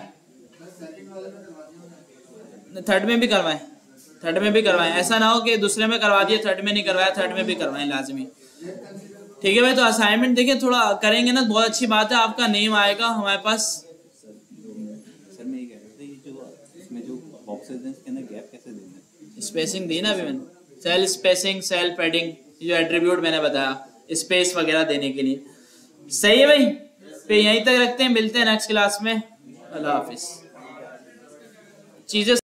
थर्ड में भी करवाएं, थर्ड में भी करवाएं, ऐसा ना हो कि दूसरे में करवा दिए थर्ड में नहीं करवाया, थर्ड में भी करवाएं लाजमी। ठीक है भाई, तो असाइनमेंट देखिए थोड़ा करेंगे ना, बहुत अच्छी बात है, आपका नेम आएगा हमारे पास। सर मैं ये कह रहा था, ये जो इसमें जो बॉक्सेस हैं इसके अंदर गैप कैसे देना है? स्पेसिंग दी ना अभी मैंने, सेल स्पेसिंग, सेल पैडिंग, जो एट्रीब्यूट मैंने बताया, स्पेस वगैरह देने के लिए। सही है भाई, फिर यहीं तक रखते हैं, मिलते हैं नेक्स्ट क्लास में। अल्लाह हाफिज। चीजें